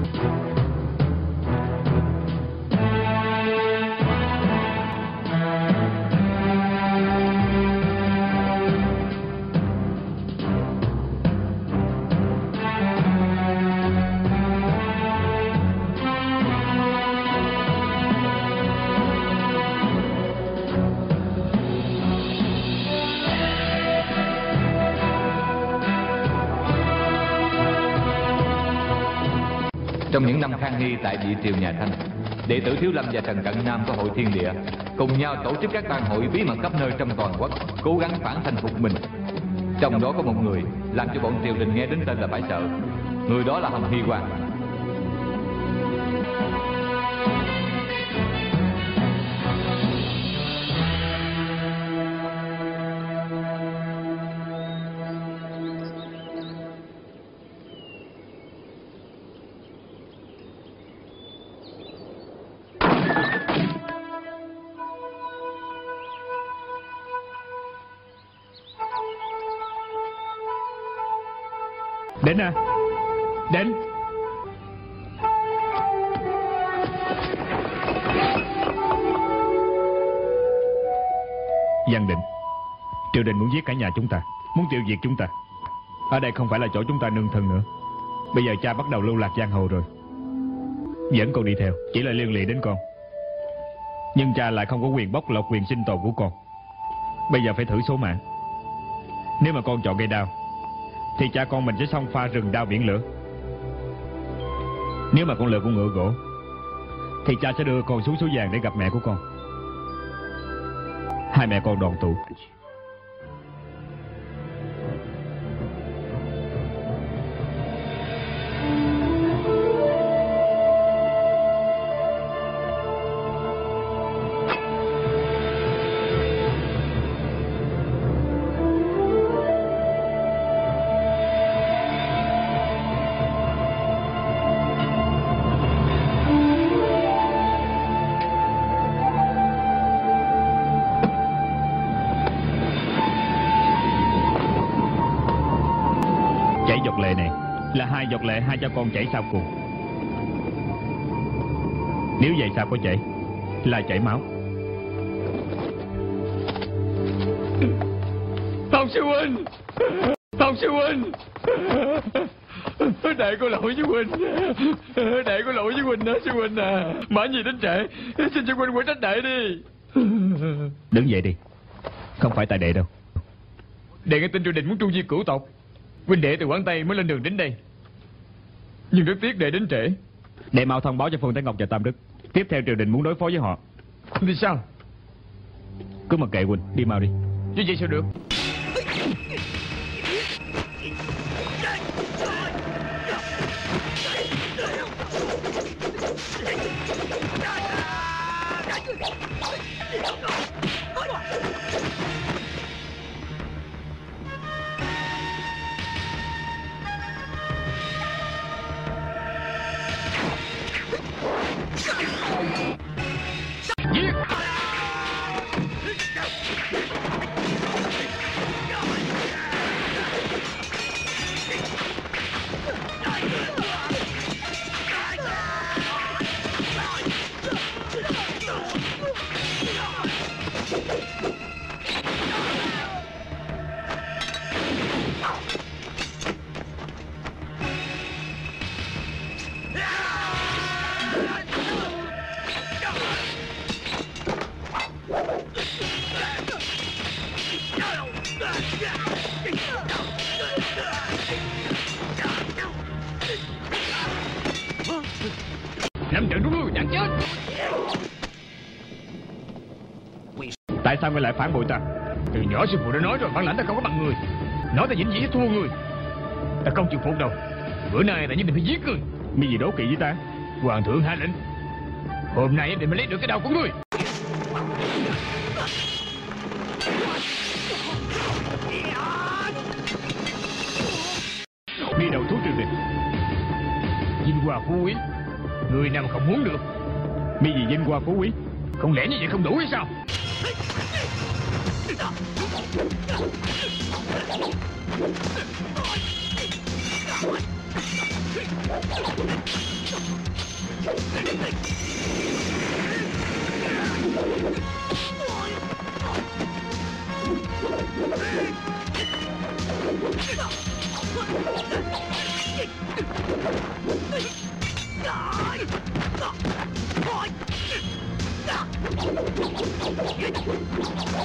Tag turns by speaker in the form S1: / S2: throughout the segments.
S1: Trong những năm khang hy tại Địa Triều nhà Thanh, đệ tử Thiếu Lâm và Trần Cận Nam của Hội Thiên Địa cùng nhau tổ chức các ban hội bí mật khắp nơi trong toàn quốc, cố gắng phản thanh phục mình. Trong đó có một người làm cho bọn triều đình nghe đến tên là phải sợ. Người đó là Hồng Hy Quang.
S2: Đến à, đến. Giang Định, triều đình muốn giết cả nhà chúng ta, muốn tiêu diệt chúng ta. Ở đây không phải là chỗ chúng ta nương thân nữa. Bây giờ cha bắt đầu lưu lạc giang hồ rồi. Dẫn con đi theo chỉ là liên lụy đến con, nhưng cha lại không có quyền bóc lột quyền sinh tồn của con. Bây giờ phải thử số mạng. Nếu mà con chọn cây đao thì cha con mình sẽ xông pha rừng đao biển lửa. Nếu mà con lựa con ngựa gỗ thì cha sẽ đưa con xuống suối vàng để gặp mẹ của con. Hai mẹ con đoàn tụ. Giọt lệ này là hai giọt lệ hai cha con chảy sau cùng. Nếu vậy sao có chảy là chảy máu.
S3: Phong sư huynh, Phong sư huynh, đệ có lỗi với huynh, đệ có lỗi với huynh đó sư huynh à. Mãi gì đến trễ, xin sư huynh quay trách đệ đi.
S2: Đứng dậy đi, không phải tại đệ đâu.
S3: Đệ nghe tin triều đình muốn tru diệt cửu tộc, huynh đệ từ Quảng Tây mới lên đường đến đây, nhưng rất tiếc đệ đến trễ.
S2: Đệ mau thông báo cho Phương Thái Ngọc và Tam Đức. Tiếp theo triều đình muốn đối phó với họ.
S3: Thì sao?
S2: Cứ mặc kệ huynh, đi mau đi.
S3: Như vậy sao được? Năm trận đúng luôn, chẳng chết.
S2: Tại sao ngươi lại phản bội ta?
S3: Từ nhỏ sư phụ đã nói rồi, bản lãnh ta không có bằng người. Nói ta vĩnh viễn sẽ thua người. Ta không chịu phục đâu. Bữa nay ta nhất định phải giết người.
S2: Mi gì đố kỵ với ta?
S3: Hoàng thượng hạ lệnh, hôm nay định mới lấy được cái đầu của ngươi.
S2: Đi đầu thú triều đình.
S3: Vinh hoa phú quý, người nào mà không muốn được.
S2: Mi gì vinh hoa phú quý?
S3: Không lẽ như vậy không đủ hay sao?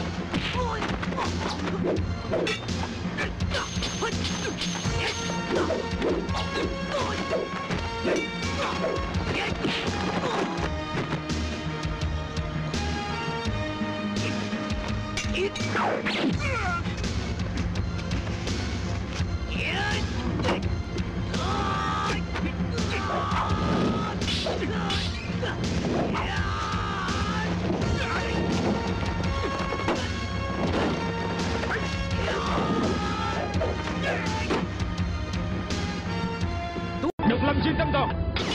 S3: Độc lâm xuyên tâm toàn.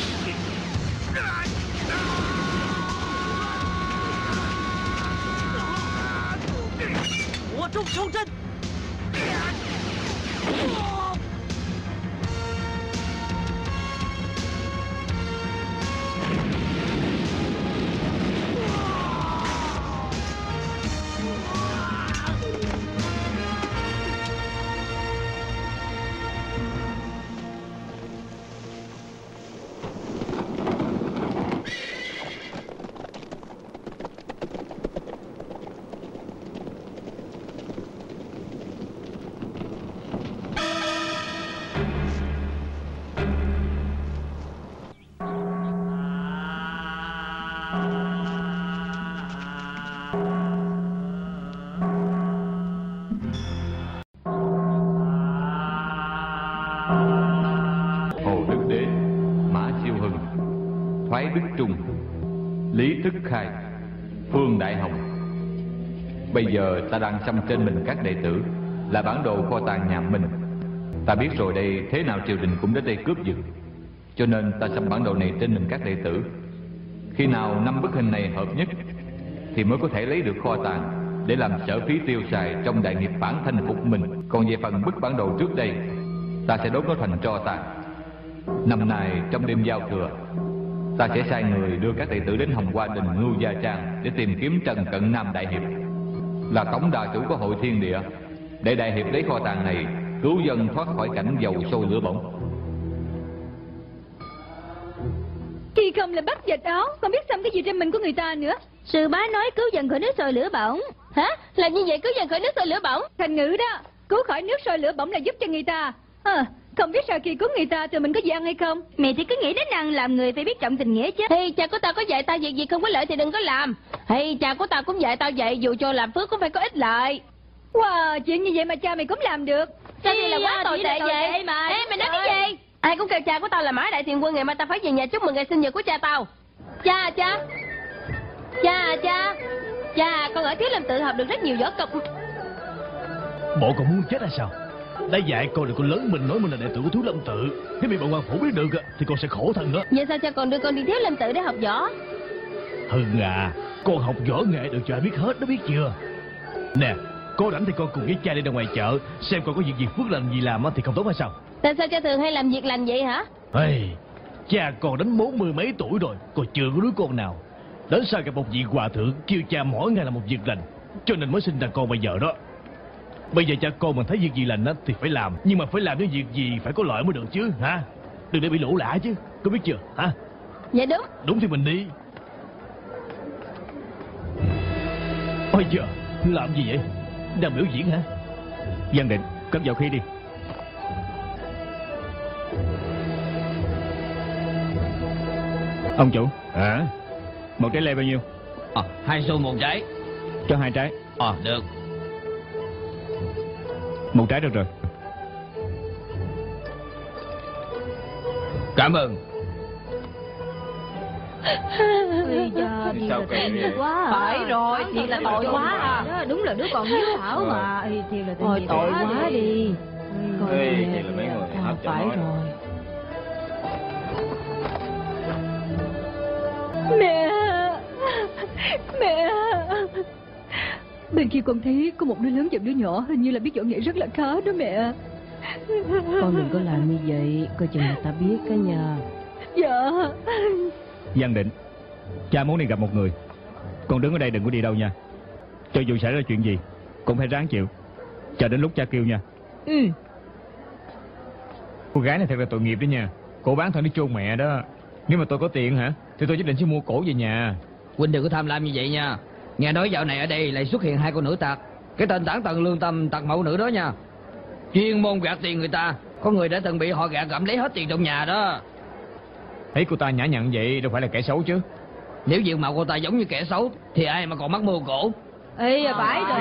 S1: Hồ Đức Đế, Mã Siêu Hưng, Thoái Đức Trung, Lý Thức Khai, Phương Đại Hồng. Bây giờ ta đang xăm trên mình các đệ tử là bản đồ kho tàng nhà Minh. Ta biết rồi đây thế nào triều đình cũng đến đây cướp giật, cho nên ta xăm bản đồ này trên mình các đệ tử. Khi nào 5 bức hình này hợp nhất thì mới có thể lấy được kho tàng để làm sở phí tiêu xài trong đại nghiệp phản thanh phục mình. Còn về phần bức bản đồ trước đây, ta sẽ đốt nó thành tro tàn. Năm nay trong đêm giao thừa, ta sẽ sai người đưa các đệ tử đến Hồng Hoa Đình Ngưu Gia Trang để tìm kiếm Trần Cận Nam đại hiệp, là tổng đà chủ của Hội Thiên Địa, để đại hiệp lấy kho tàng này cứu dân thoát khỏi cảnh dầu sôi lửa bỏng.
S4: Khi không là bắt giật áo, không biết xăm cái gì trên mình của người ta nữa.
S5: Sư bá nói cứu dân khỏi nước sôi lửa bỏng. Hả? Là như vậy cứu dân khỏi nước sôi lửa bỏng?
S4: Thành ngữ đó, cứu khỏi nước sôi lửa bỏng là giúp cho người ta. Không biết sau khi cứu người ta thì mình có gì ăn hay không?
S5: Mẹ thì cứ nghĩ đến ăn, làm người phải biết trọng tình nghĩa chứ. Thì cha của tao có dạy tao việc gì không có lợi thì đừng có làm. Thì cha của tao cũng dạy tao vậy, dù cho làm phước cũng phải có ích lợi.
S4: Wow, chuyện như vậy mà cha mày cũng làm được.
S5: Sao thì là quá tồi tệ vậy mà. Ê, mày nói cái gì? Ai cũng kêu cha của tao là Mã Đại Thiền Quân, ngày mai tao phải về nhà chúc mừng ngày sinh nhật của cha tao. Cha, con ở Thiếu Lâm Tự học được rất nhiều võ công.
S3: Bộ còn muốn chết hay sao? Đã dạy con đừng có lớn mình nói mình là đệ tử của Thiếu Lâm Tự, nếu bị bọn quan phủ biết được thì con sẽ khổ thân đó.
S5: Vậy sao cha còn đưa con đi Thiếu Lâm Tự để học võ?
S3: Hưng à, con học võ nghệ được cho ai biết hết đó, biết chưa? Nè, có rảnh thì con cùng với cha đi ra ngoài chợ xem con có việc phước lành gì làm thì không tốt hay sao?
S5: Tại sao cha thường hay làm việc lành vậy hả?
S3: Hey, cha con đến 40 mấy tuổi rồi, còn chưa có đứa con nào. Đến sau gặp một vị hòa thượng kêu cha mỗi ngày là một việc lành, cho nên mới sinh ra con bây giờ đó. Bây giờ cha con mình thấy việc gì lành thì phải làm, nhưng mà phải làm những việc gì phải có lợi mới được chứ, hả? Đừng để bị lỗ lã chứ, có biết chưa, hả?
S5: Dạ đúng.
S3: Đúng thì mình đi. Ôi giờ, làm gì vậy? Đang biểu diễn hả?
S2: Văn Định, cất vào khí đi. Ông chủ. Một trái lê bao nhiêu?
S6: 2 xu một trái.
S2: Cho 2 trái.
S6: Được.
S2: 1 trái được rồi.
S6: Cảm ơn.
S4: Sao
S5: kỳ quá.
S4: Phải rồi, thiệt là tội quá à.
S5: Đúng là đứa con hiếu thảo mà.
S4: Thiệt là
S5: Thôi tội quá đi.
S6: Ê, vậy là mấy người hấp cho
S5: phải
S6: nói.
S5: rồi.
S4: Mẹ, bên kia con thấy có một đứa lớn và đứa nhỏ, hình như là biết võ nghệ rất là khá đó mẹ.
S5: Con đừng có làm như vậy, coi chừng người ta biết đó nha.
S4: Dạ.
S2: Văn Định, cha muốn đi gặp một người. Con đứng ở đây đừng có đi đâu nha. Cho dù xảy ra chuyện gì cũng phải ráng chịu, chờ đến lúc cha kêu nha. Cô gái này thật là tội nghiệp đó nha. Cổ bán thân đi chôn mẹ đó. Nếu mà tôi có tiền hả thì tôi nhất định sẽ mua cổ về nhà.
S6: Huynh đừng có tham lam như vậy nha. Nghe nói dạo này ở đây lại xuất hiện hai cô nữ tặc. Cái tên tản tần lương tâm tặc mẫu nữ đó nha, chuyên môn gạt tiền người ta. Có người đã từng bị họ gạt gặm lấy hết tiền trong nhà đó.
S3: Thấy cô ta nhã nhặn vậy đâu phải là kẻ xấu chứ.
S6: Nếu diện mạo cô ta giống như kẻ xấu thì ai mà còn mắc mưu cổ.
S5: Ê, phải rồi.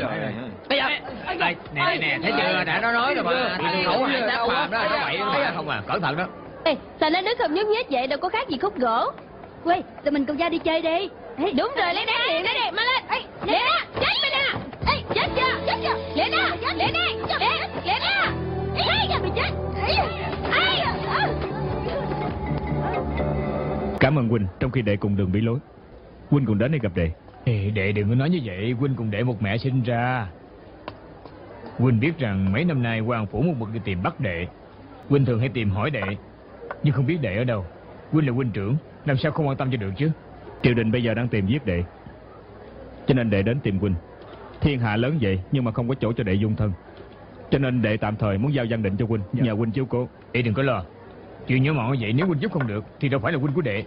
S6: Nè, thấy chưa, đã nó nói rồi mà. Thằng khẩu hai tác phàm đó, nó bậy nó không à, cẩn thận đó.
S5: Ê, sao nó đứng không nhúc nhích vậy, đâu có khác gì khúc gỗ. Quê, tụi mình cùng ra đi chơi đi. Ê, đúng rồi, lấy đá liền, lấy đi, mau lên. Ê, lấy đá, chết mày nè. Ê, chết chưa, lấy đá, lấy đi. Ê, lấy đá. Ê, mày chết.
S2: Cảm ơn huynh, trong khi đệ cùng đường bị lối, huynh cùng đến đây gặp đệ.
S3: Ê, đệ đừng có nói như vậy, huynh cùng đệ một mẹ sinh ra. Huynh biết rằng mấy năm nay quan phủ một mực đi tìm bắt đệ. Huynh thường hay tìm hỏi đệ, nhưng không biết đệ ở đâu. Huynh là huynh trưởng, làm sao không quan tâm cho được chứ.
S2: Triều đình bây giờ đang tìm giết đệ, cho nên đệ đến tìm huynh. Thiên hạ lớn vậy nhưng mà không có chỗ cho đệ dung thân, cho nên đệ tạm thời muốn giao Văn Định cho huynh, nhờ huynh chiếu cố.
S3: Đệ đừng có lo, chuyện nhỏ mọn vậy nếu huynh giúp không được thì đâu phải là huynh của đệ.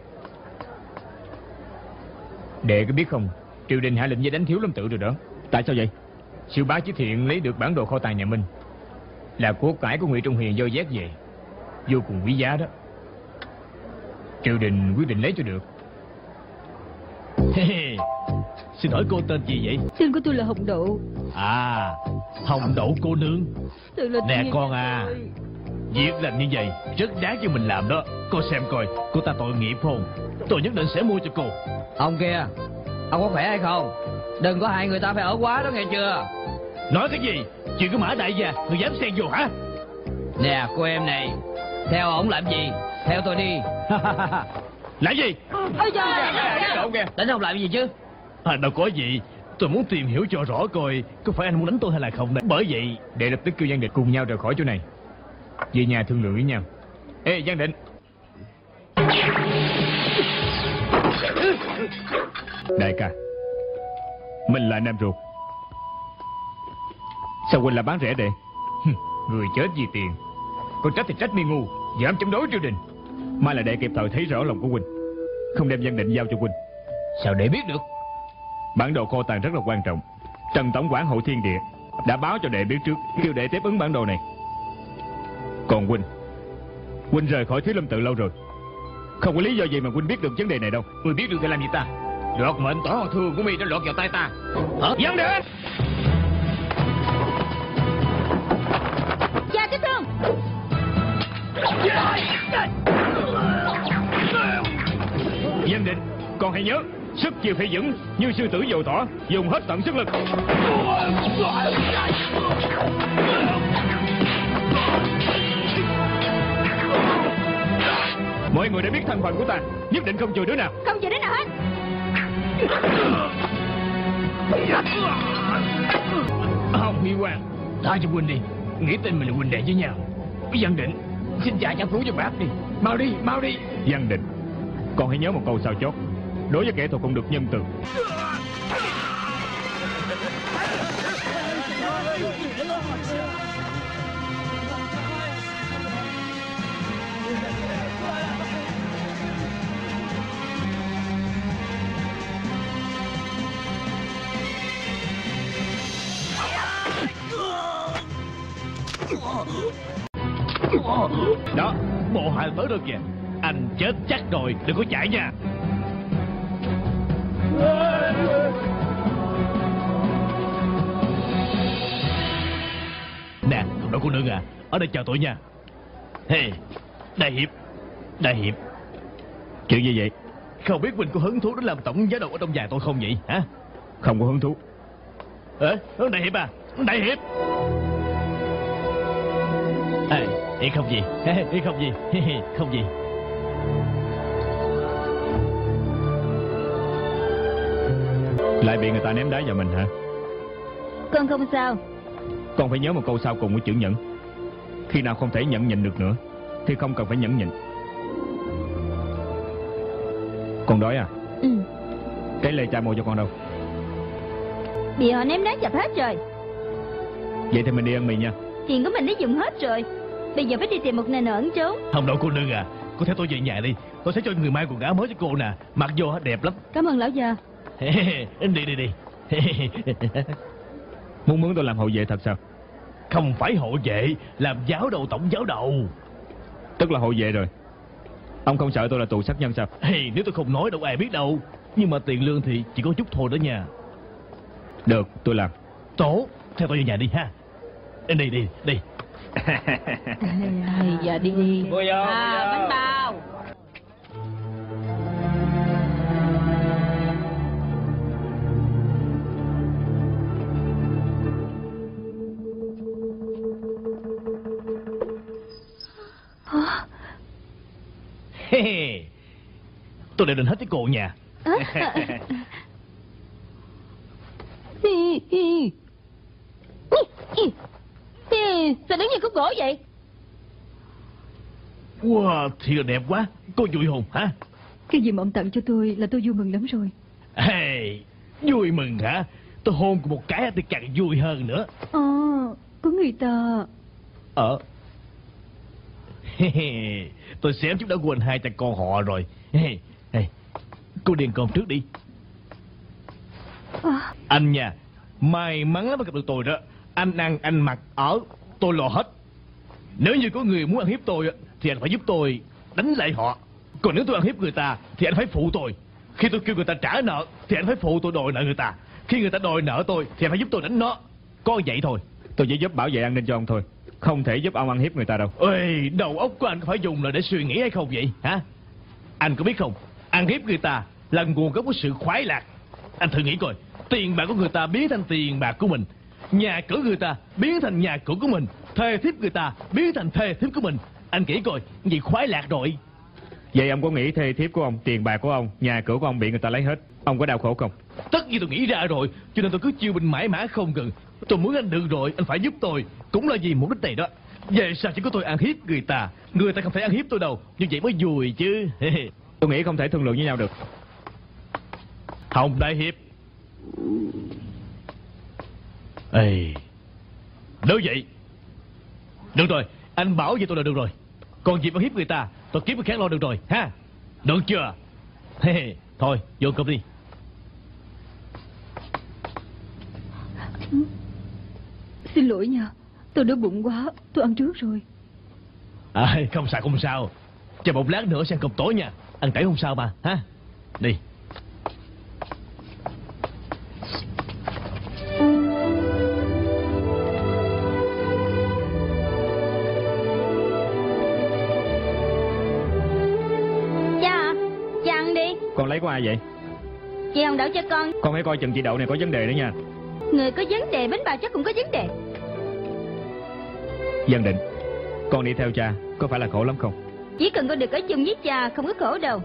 S3: Đệ có biết không, triều đình hạ lệnh với đánh Thiếu Lâm Tự rồi đó.
S2: Tại sao vậy?
S3: Sư Bá Chí Thiện lấy được bản đồ kho tàng nhà Minh, là của cải của Ngụy Trung Huyền do vét về, vô cùng quý giá đó. Triều đình quyết định lấy cho được. Xin hỏi cô tên gì vậy?
S4: Tên của tôi là Hồng Độ.
S3: À, Hồng Đậu cô nương. Nè con à, việc làm như vậy rất đáng cho mình làm đó. Cô xem coi, cô ta tội nghiệp không? Tôi nhất định sẽ mua cho cô.
S6: Ông kia, ông có khỏe hay không? Đừng có hại người ta phải ở quá đó nghe chưa?
S3: Nói cái gì? Chuyện của Mã đại gia, người dám xen vô hả?
S6: Nè cô em này, theo ổng làm gì? Theo tôi đi.
S3: Làm gì?
S5: Ôi trời.
S6: Đánh ông làm gì chứ?
S3: À, đâu có gì. Tôi muốn tìm hiểu cho rõ coi có phải anh muốn đánh tôi hay là không đấy. Bởi vậy để lập tức kêu Văn Định cùng nhau rời khỏi chỗ này, về nhà thương lượng với nhau. Ê Văn Định.
S2: Đại ca, mình là anh em ruột, sao huynh là bán rẻ đệ?
S3: Người chết vì tiền, còn trách thì trách mi ngu, dám chống đối triều đình.
S2: Mai là đệ kịp thời thấy rõ lòng của huynh, không đem Văn Định giao cho huynh.
S3: Sao để biết được?
S2: Bản đồ kho tàng rất là quan trọng. Trần tổng quản Hội Thiên Địa đã báo cho đệ biết trước, kêu đệ tiếp ứng bản đồ này. Còn huynh rời khỏi Thiếu Lâm Tự lâu rồi, không có lý do gì mà huynh biết được vấn đề này đâu.
S3: Người biết được thì làm gì ta? Lọt mệnh tỏ hòn thương của mi đã lọt vào tay ta. Hả? Văn Định!
S5: Cha cái thương.
S2: Văn Định, con hãy nhớ, sức chiêu phải vững như sư tử dầu thỏ, dùng hết tận sức lực. Mọi người đã biết thân phận của ta, nhất định không chừa đứa nào.
S5: Không chịu đến nào hết.
S3: Hồng Huy Hoàng, tha cho huynh đi, nghĩ tin mình là huynh đệ với nhau. Văn Định, xin cha cho cứu cho bác đi. Mau đi, mau đi.
S2: Văn Định, con hãy nhớ một câu sao chót, đối với kẻ thù không được nhân từ.
S3: Đó, bộ hạ tới rồi kìa. Anh chết chắc rồi, đừng có chạy nha. Nè, đội cô nương à, ở đây chờ tôi nha. Hey, Đại Hiệp.
S2: Chuyện gì vậy?
S3: Không biết mình có hứng thú đến làm tổng giám đốc ở trong nhà tôi không vậy hả?
S2: Không có hứng thú.
S3: Đại Hiệp à, Đại Hiệp. Không gì, không gì, không gì.
S2: Lại bị người ta ném đá vào mình hả?
S5: Con không sao.
S2: Con phải nhớ một câu sau cùng của chữ nhẫn. Khi nào không thể nhẫn nhịn được nữa thì không cần phải nhẫn nhịn. Con đói à?
S5: Ừ.
S2: Cái lê cha mua cho con đâu?
S5: Bị họ ném đá chập hết rồi.
S2: Vậy thì mình đi ăn mì nha.
S5: Tiền của mình đã dùng hết rồi, bây giờ phải đi tìm một nơi nào ẩn trốn.
S3: Không đâu cô nương à, cô theo tôi về nhà đi. Tôi sẽ cho người may quần áo mới cho cô nè, mặc vô đẹp lắm.
S4: Cảm ơn lão già.
S3: Đi.
S2: Muốn mướn tôi làm hậu vệ thật sao?
S3: Không phải hộ vệ, làm giáo đầu tổng giáo đầu.
S2: Tức là hậu vệ rồi. Ông không sợ tôi là tù sát nhân sao?
S3: Nếu tôi không nói đâu ai biết đâu. Nhưng mà tiền lương thì chỉ có chút thôi đó nha.
S2: Được, tôi làm.
S3: Tốt, theo tôi về nhà đi ha. Đi.
S5: Giờ đi.
S6: Vô.
S5: Bánh bao.
S3: Tôi đều định hết cái cổ nhà.
S5: Sao đứng như khúc gỗ vậy?
S3: Wow, thiệt đẹp quá. Cô vui không hả?
S4: Cái gì mà ông tặng cho tôi là tôi vui mừng lắm rồi.
S3: Vui mừng hả? Tôi hôn của một cái thì càng vui hơn nữa.
S4: Có người ta.
S3: Tôi xem chúng đã quên hai cha con họ rồi. Cô điền cơm trước đi. Anh nha, may mắn lắm mới gặp được tôi đó. Anh ăn, anh mặc, ở, tôi lo hết. Nếu như có người muốn ăn hiếp tôi thì anh phải giúp tôi đánh lại họ. Còn nếu tôi ăn hiếp người ta thì anh phải phụ tôi. Khi tôi kêu người ta trả nợ thì anh phải phụ tôi đòi nợ người ta. Khi người ta đòi nợ tôi thì anh phải giúp tôi đánh nó. Có vậy thôi.
S2: Tôi chỉ giúp bảo vệ an ninh cho ông thôi, không thể giúp ông ăn hiếp người ta đâu.
S3: Ê, đầu óc của anh có phải dùng là để suy nghĩ hay không vậy hả? Anh có biết không, ăn hiếp người ta là nguồn gốc của sự khoái lạc. Anh thử nghĩ coi, tiền bạc của người ta biến thành tiền bạc của mình, nhà cửa người ta biến thành nhà cửa của mình, thê thiếp người ta biến thành thê thiếp của mình. Anh nghĩ coi, gì khoái lạc rồi.
S2: Vậy ông có nghĩ thê thiếp của ông, tiền bạc của ông, nhà cửa của ông bị người ta lấy hết, ông có đau khổ không?
S3: Tất nhiên tôi nghĩ ra rồi, cho nên tôi cứ chiêu binh mãi mã không ngừng. Tôi muốn anh được rồi, anh phải giúp tôi. Cũng là vì mục đích này đó. Về sao chỉ có tôi ăn hiếp người ta không thể ăn hiếp tôi đâu. Như vậy mới vui chứ.
S2: Tôi nghĩ không thể thương lượng với nhau được.
S3: Hồng Đại Hiệp. Ê, nếu vậy được rồi, anh bảo vậy tôi là được rồi. Còn việc ăn hiếp người ta tôi kiếm người khác lo được rồi ha. Được chưa? Thôi vô cơm đi.
S4: Xin lỗi nha, tôi đói bụng quá, tôi ăn trước rồi.
S3: Không sao. Chờ một lát nữa sẽ ăn cơm tối nha. Ăn trễ không sao mà ha. Đi.
S5: Dạ ăn đi.
S2: Con lấy của ai vậy?
S5: Chị Hồng đậu cho con.
S2: Con hãy coi chừng chị Đậu này có vấn đề đó nha.
S5: Người có vấn đề, bánh bao chắc cũng có vấn đề.
S2: Dân Định, con đi theo cha có phải là khổ lắm không?
S5: Chỉ cần con được ở chung với cha không có khổ đâu.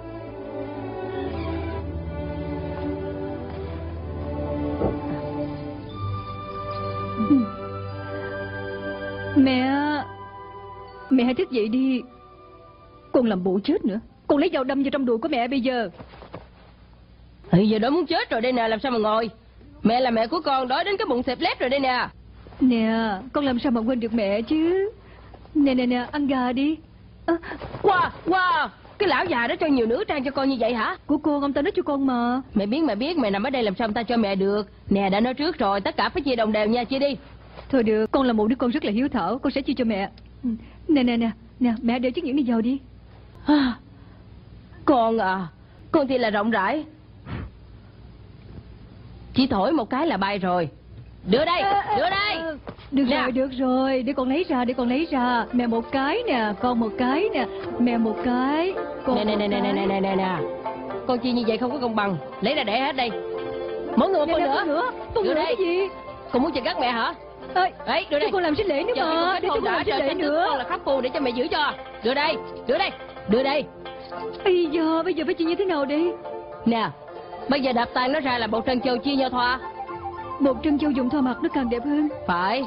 S4: Mẹ hãy thức dậy đi. Con làm bộ chết nữa. Con lấy dao đâm vào trong đùi của mẹ bây giờ.
S5: Thì giờ đó muốn chết rồi đây nè, làm sao mà ngồi. Mẹ là mẹ của con, đói đến cái bụng xẹp lép rồi đây nè.
S4: Nè, con làm sao mà quên được mẹ chứ. Nè, ăn gà đi.
S5: Wow, cái lão già đó cho nhiều nữ trang cho con như vậy hả?
S4: Của cô, ông ta nói cho con mà.
S5: Mẹ biết, mẹ nằm ở đây làm sao ông ta cho mẹ được. Nè, đã nói trước rồi, tất cả phải chia đồng đều nha, chia đi.
S4: Thôi được, con là một đứa con rất là hiếu thảo, con sẽ chia cho mẹ. Nè, mẹ đeo chiếc nhẫn này vào đi.
S5: Con thì là rộng rãi. Chỉ thổi một cái là bay rồi. Đưa đây.
S4: Được rồi, để con lấy ra. Mẹ một cái nè, con một cái nè. Mẹ một cái, con
S5: Nè. Con chia như vậy không có công bằng. Lấy ra để hết đây. Mỗi người một con nữa.
S4: Con đưa
S5: đây.
S4: Cái gì?
S5: Con muốn chặt gắt mẹ hả? Đấy, đưa đây.
S4: Con làm sinh lễ nữa mà. Để con làm sinh lễ nữa.
S5: Con là khắc phu để cho mẹ giữ cho. Đưa đây.
S4: Bây giờ phải chia như thế nào đi?
S5: Nè, bây giờ đập tan nó ra là một trân châu chia nhau thoa.
S4: Một trân châu dùng thoa mặt nó càng đẹp hơn.
S5: Phải.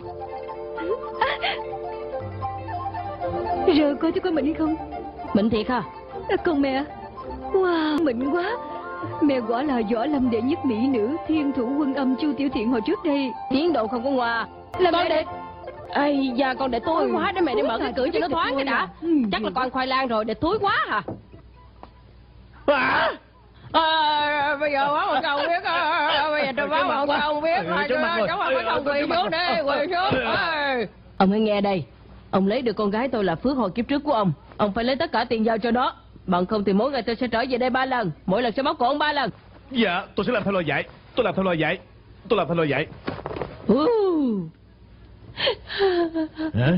S4: Rồi coi có mịn hay không?
S5: Mịn thiệt hả?
S4: Còn mẹ? Wow, mịn quá. Mẹ quả là võ lâm đệ nhất mỹ nữ, thiên thủ quân âm Chu Tiểu Thiện hồi trước đây.
S5: Tiếng độ không có ngoa.
S4: Là
S5: con
S4: mẹ
S5: để... Ây da, con để tối quá để mẹ đi mở cái cửa cho nó thoáng cái đã. Chắc là con ăn khoai lang rồi, để tối quá hả?
S7: bây giờ báo một câu biết bây giờ tôi báo một câu biết rồi cháu mặt bắt đầu quỳ xuống đi, quỳ xuống.
S8: Ông hãy nghe đây, ông lấy được con gái tôi là phước hồi kiếp trước của ông phải lấy tất cả tiền giao cho nó, bằng không thì mỗi ngày tôi sẽ trở về đây 3 lần, mỗi lần sẽ bóc cổ ông 3 lần.
S3: Dạ, tôi sẽ làm theo lời dạy. Tôi làm theo lời dạy. Hả?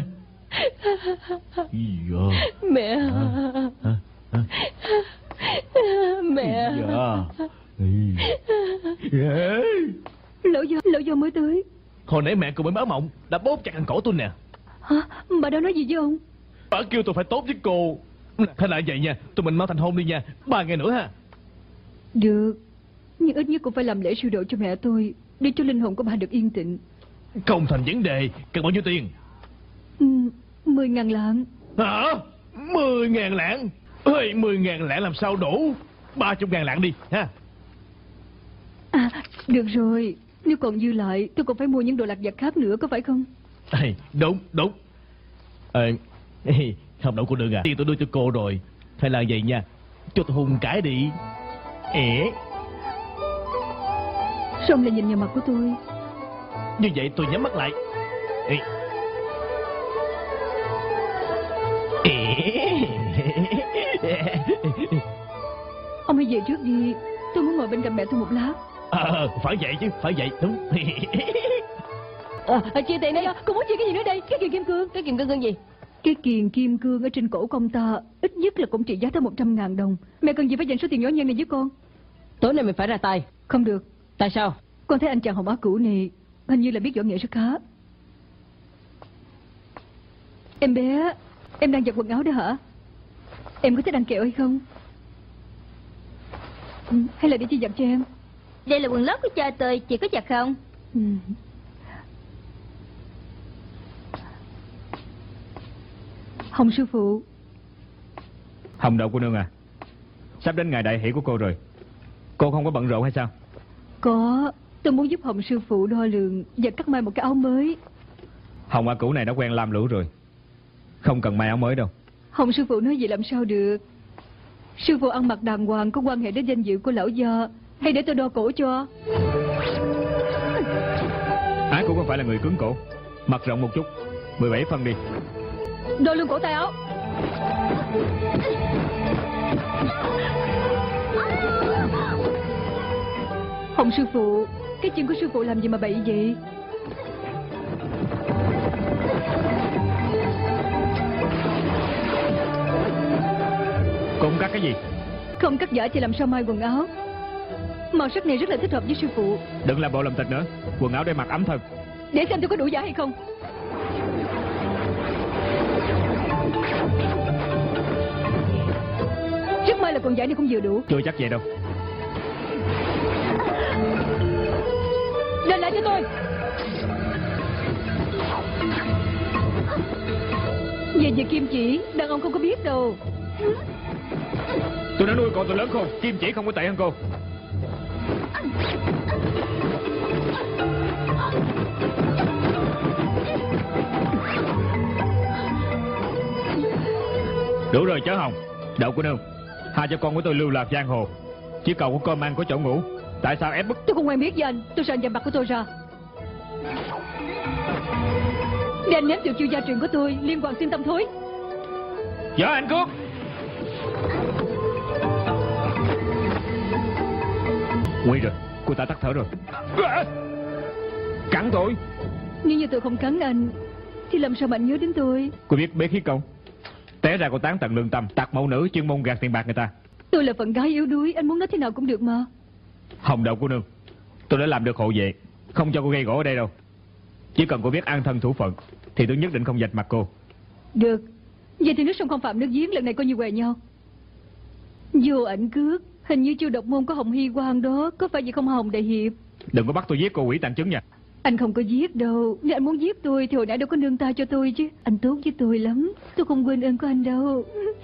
S8: Mẹ. Mẹ.
S4: Lỗ do mới tới.
S3: Hồi nãy mẹ cùng mới báo mộng đã bóp chặt cổ tôi nè.
S4: Hả? Bà đã nói gì với ông?
S3: Bà kêu tôi phải tốt với cô. Hay là vậy nha, tụi mình mau thành hôn đi nha, 3 ngày nữa ha.
S4: Được, nhưng ít nhất cũng phải làm lễ siêu độ cho mẹ tôi, để cho linh hồn của bà được yên tĩnh.
S3: Không thành vấn đề. Cần bao nhiêu tiền?
S4: 10.000 lạng.
S3: Hả? 10.000 lạng? Ơi, 10.000 lạng làm sao đủ? 30.000 lạng đi ha.
S4: À, được rồi, nếu còn dư lại tôi còn phải mua những đồ lặt vặt khác nữa, có phải không?
S3: Đúng. Không đậu cô đừng à. Tiền tôi đưa cho cô rồi. Phải là vậy nha, cho tôi hôn cái đi.
S4: Sao ông lại nhìn vào mặt của tôi?
S3: Như vậy tôi nhắm mắt lại.
S4: Ông hãy về trước đi, tôi muốn ngồi bên cạnh mẹ tôi một lát.
S3: Phải vậy chứ, phải vậy, đúng.
S8: Chia tiền đi.
S4: Cô muốn chia cái gì nữa đây? Cái kiềng kim cương.
S8: Cái kiềng kim cương gì?
S4: Cái kiềng kim cương ở trên cổ công ta ít nhất là cũng trị giá tới 100.000 đồng. Mẹ cần gì phải dành số tiền nhỏ nhen này với con?
S8: Tối nay mình phải ra tay.
S4: Không được.
S8: Tại sao?
S4: Con thấy anh chàng Hồng Á Cửu này hình như là biết võ nghệ rất khá. Em bé, em đang giặt quần áo đó hả? Em có thích ăn kẹo hay không? Hay là để chị giặt cho em?
S5: Đây là quần lót của cha tôi, chị có giặt không?
S4: Hồng sư phụ.
S2: Hồng Đậu cô nương à, sắp đến ngày đại hỷ của cô rồi, cô không có bận rộn hay sao?
S4: Có, tôi muốn giúp Hồng sư phụ đo lường và cắt may một cái áo mới.
S2: Hồng Á Cửu này đã quen lam lũ rồi, không cần may áo mới đâu.
S4: Hồng sư phụ nói vậy làm sao được? Sư phụ ăn mặc đàng hoàng có quan hệ đến danh dự của lão gia. Hay để tôi đo cổ cho?
S2: Ái cũng không phải là người cứng cổ, mặt rộng một chút, 17 phân đi.
S4: Đo lưng cổ tay áo. Hồng sư phụ, cái chân của sư phụ làm gì mà bậy vậy?
S2: Cô không cắt cái gì?
S4: Không cắt giả thì làm sao may quần áo? Màu sắc này rất là thích hợp với sư phụ.
S2: Đừng làm bộ làm tịch nữa, quần áo để mặc ấm thân.
S4: Để xem tôi có đủ giả hay không. Rất may là quần giả này cũng vừa đủ.
S2: Chưa chắc vậy đâu.
S4: Đền lại cho tôi. Về kim chỉ, đàn ông không có biết đâu.
S2: Tôi đã nuôi con tôi lớn khôn, kim chỉ không có tệ hơn cô. Đủ rồi cháu Hồng. Đậu cô nương, tha cho con của tôi lưu lạc giang hồ, chỉ cầu có cơm ăn có chỗ ngủ. Tại sao ép bức?
S4: Tôi không quen biết với anh, tôi sợ anh giành mặt của tôi ra. Để anh ném tiểu chiêu gia truyền của tôi, liên quan xin tâm thối.
S2: Vợ anh cướp. Nguy rồi, cô ta tắt thở rồi. Cắn tôi.
S4: Nếu như tôi không cắn anh thì làm sao mà anh nhớ đến tôi?
S2: Cô biết bế khí công, té ra cô tán tận lương tâm, tặc mẫu nữ chuyên môn gạt tiền bạc người ta.
S4: Tôi là phận gái yếu đuối, anh muốn nói thế nào cũng được mà.
S2: Hồng Đậu cô nương, tôi đã làm được hộ vệ, không cho cô gây gỗ ở đây đâu. Chỉ cần cô biết an thân thủ phận thì tôi nhất định không vạch mặt cô.
S4: Được, vậy thì nước sông không phạm nước giếng, lần này coi như què nhau. Vô ảnh cước, hình như chiêu độc môn của Hồng Hy Quang đó, có phải gì không Hồng đại hiệp?
S2: Đừng có bắt tôi giết cô quỷ tàn chứng nha.
S4: Anh không có giết đâu, nếu anh muốn giết tôi thì hồi nãy đâu có nương tay cho tôi chứ. Anh tốt với tôi lắm, tôi không quên ơn của anh đâu.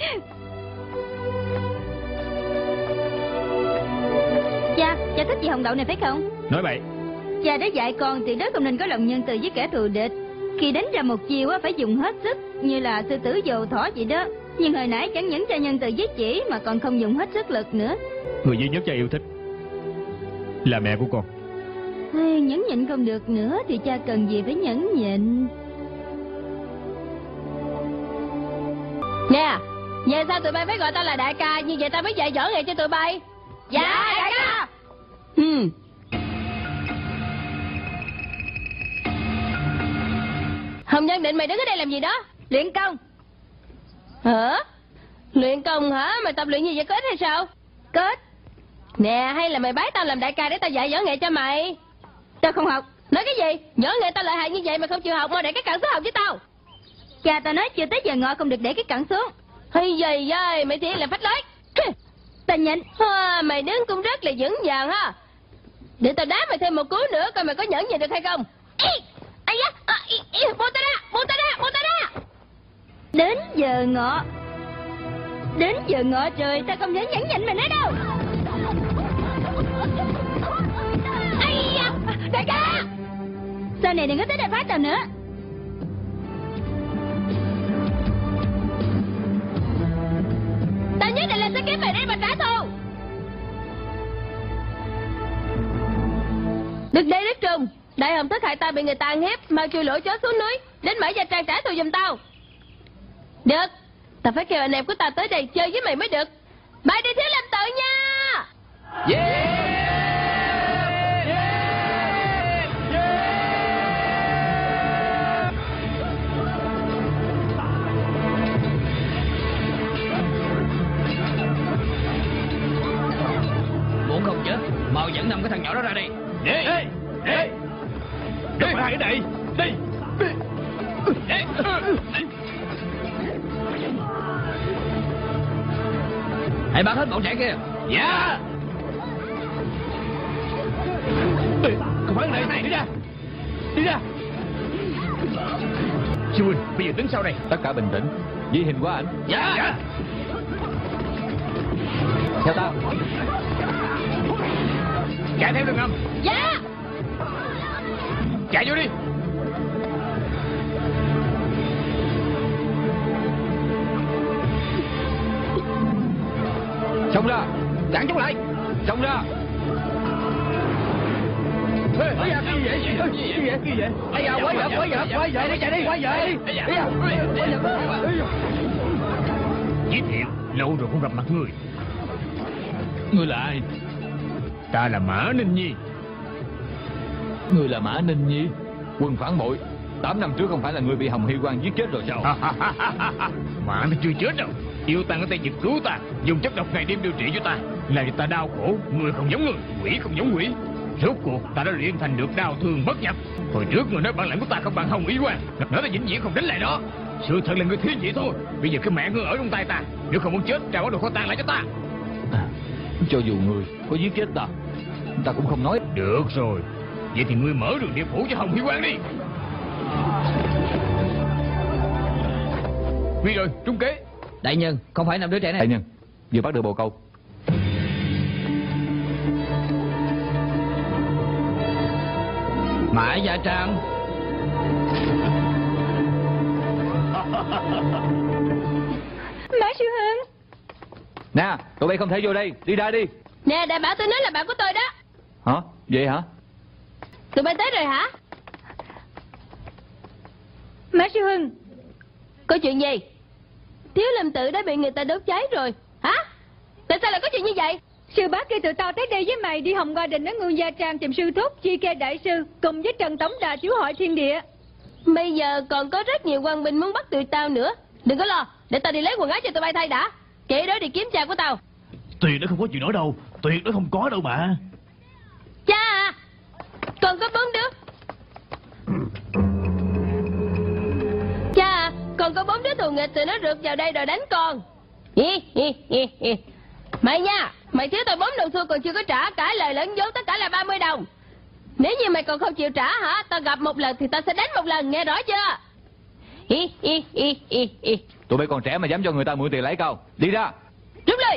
S5: Cha thích chị Hồng Đậu này phải không?
S2: Nói bậy.
S5: Cha đã dạy con tuyệt đối không nên có lòng nhân từ với kẻ thù địch. Khi đánh ra một chiêu phải dùng hết sức, như là sư tử dầu thỏ vậy đó. Nhưng hồi nãy chẳng những cha nhân từ với chỉ mà còn không dùng hết sức lực nữa.
S2: Người duy nhất cha yêu thích Là mẹ của con.
S5: Nhẫn nhịn không được nữa thì cha cần gì phải nhẫn nhịn.
S8: Nè, về sao tụi bay phải gọi tao là đại ca, như vậy tao mới dạy dỗ nghề cho tụi bay.
S5: Dạ đại ca.
S8: Hồng Nhân Định, mày đứng ở đây làm gì đó?
S5: Luyện công.
S8: Hả? Luyện công hả? Mày tập luyện gì vậy, có ích hay sao?
S5: Có ích.
S8: Nè, hay là mày bái tao làm đại ca để tao dạy võ nghệ cho mày?
S5: Tao không học.
S8: Nói cái gì? Võ nghệ tao lợi hại như vậy mà không chịu học, mà để cái cẳng xuống học với tao.
S5: Cha tao nói chưa tới giờ ngọ không được để cái cẳng xuống.
S8: Hay gì vậy? Mày thiệt là phách lối.
S5: Tao nhịn.
S8: Mày đứng cũng rất là vững vàng ha. Để tao đá mày thêm một cú nữa coi mày có nhẫn gì được hay không.
S5: Ây da, buông tao ra, buông tao ra, buông tao ra. Đến giờ ngọ trời, tao không thể nhẫn nhịn mày nữa đâu. Ây da, đại ca. Sau này đừng có tới đây phá tao nữa.
S8: Tao nhất định là sẽ kiếm mày để mà trả thù. Đức Đế Đức Trùng, Đại Hồng Thất hại tao bị người ta ăn hiếp, mau chui lỗ chó xuống núi đến Mở Gia Trang trả thù giùm tao. Được, tao phải kêu anh em của tao tới đây chơi với mày mới được. Bay đi Thiếu Lâm Tự nha.
S6: Muốn không chứ, mau dẫn 5 cái thằng nhỏ đó ra đây.
S3: Ê, đừng phải hai cái này. Đi.
S6: Hãy bắt hết bọn trẻ kia.
S3: Dạ. Không phải cái này, đi ra. Đi ra. Sư huynh, bây giờ tính sao đây?
S1: Tất cả bình tĩnh, ghi hình quá ảnh.
S3: Dạ.
S1: Theo tao.
S3: Chạy theo đường ngầm.
S8: Dạ.
S3: Chạy vô đi.
S1: Xông ra, cản chúng lại. Xông ra.
S3: Ê, cái gì vậy? Cái gì vậy?
S6: Ây da, quay về đi, chạy đi, quay về đi.
S2: Giới thiệu, lâu rồi không gặp mặt người.
S3: Ngươi là ai?
S2: Ta là Mã Ninh Nhi.
S1: Ngươi là Mã Ninh Nhi, quân phản bội. 8 năm trước không phải là người bị Hồng Hy Quang giết chết rồi sao?
S2: Mã nó chưa chết đâu. Yêu Tăng ở tay giật cứu ta, dùng chất độc ngày đêm điều trị cho ta, làm cho ta đau khổ. Người không giống người, quỷ không giống quỷ. Rốt cuộc ta đã luyện thành được đau thương bất nhập. Hồi trước người nói bản lãnh của ta không bằng Hồng Ý Quang, gặp nữa ta vĩnh viễn không đánh lại đó. Sự thật là người thiên vị thôi. Bây giờ cái mạng ngươi ở trong tay ta, nếu không muốn chết trao đồ kho tàng lại cho ta.
S1: Cho dù người có giết chết ta cũng không nói.
S2: Được rồi, vậy thì ngươi mở đường địa phủ cho Hồng Hy Quang đi.
S3: Nguy rồi, trúng kế.
S6: Đại nhân, không phải 5 đứa trẻ này.
S1: Đại nhân, vừa bắt được bồ câu.
S6: Mã Gia Trang.
S5: Mã Sư Hưng.
S1: Nè, tụi bay không thể vô đây, đi ra đi.
S8: Nè, đại bảo tôi nói là bạn của tôi đó.
S1: Hả? Vậy hả?
S8: Tụi bay tới rồi hả?
S5: Mã Sư Hưng.
S8: Có chuyện gì? Thiếu Lâm Tự đã bị người ta đốt cháy rồi. Hả? Tại sao lại có chuyện như vậy?
S5: Sư bá kêu tụi tao tới đây với mày đi Hồng Hoa Đình ở Ngưu Gia Trang tìm sư thúc Chi Kê đại sư cùng với Trần Tổng Đà chiếu hội thiên địa.
S8: Bây giờ còn có rất nhiều quan binh muốn bắt tụi tao nữa. Đừng có lo, để tao đi lấy quần áo cho tụi bay thay đã. Kể đó đi kiếm cha của tao.
S3: Tuyệt đối không có chuyện đó đâu. Tuyệt đối không có đâu mà.
S8: Cha à, còn có 4 đứa. Cha à, còn có 4 đứa thù nghịch tụi nó rượt vào đây rồi đánh con. Mày nha, mày thiếu tao 4 đồng xu còn chưa có trả, cả lời lẫn vốn tất cả là 30 đồng. Nếu như mày còn không chịu trả hả, tao gặp một lần thì tao sẽ đánh một lần, nghe rõ chưa?
S1: Tụi bay còn trẻ mà dám cho người ta mượn tiền lấy câu. Đi ra.
S8: Rút lui.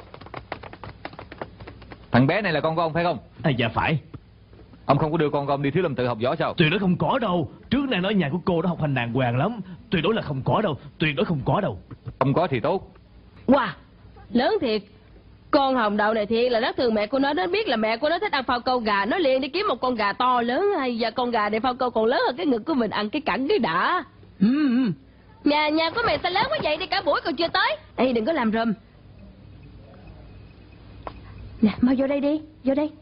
S1: Thằng bé này là con của ông phải không?
S3: Dạ phải.
S1: Ông không có đưa con của ông đi Thiếu Lâm Tự học võ sao?
S3: Tuyệt đối không có đâu. Trước nay nói nhà của cô đã học hành đàng hoàng lắm. Tuyệt đối là không có đâu. Tuyệt đối không có đâu.
S1: Không có thì tốt.
S8: Wow, lớn thiệt. Con hồng đậu này thiệt là rất thương mẹ của nó biết là mẹ của nó thích ăn phao câu gà. Nó liền đi kiếm một con gà to lớn hay và con gà này phao câu còn lớn hơn cái ngực của mình, ăn cái cẳng cái đã. Nhà của mẹ sao lớn quá vậy, đi cả buổi còn chưa tới. Ê, đừng có làm rùm. Nè, mau vô đây đi, vô đây.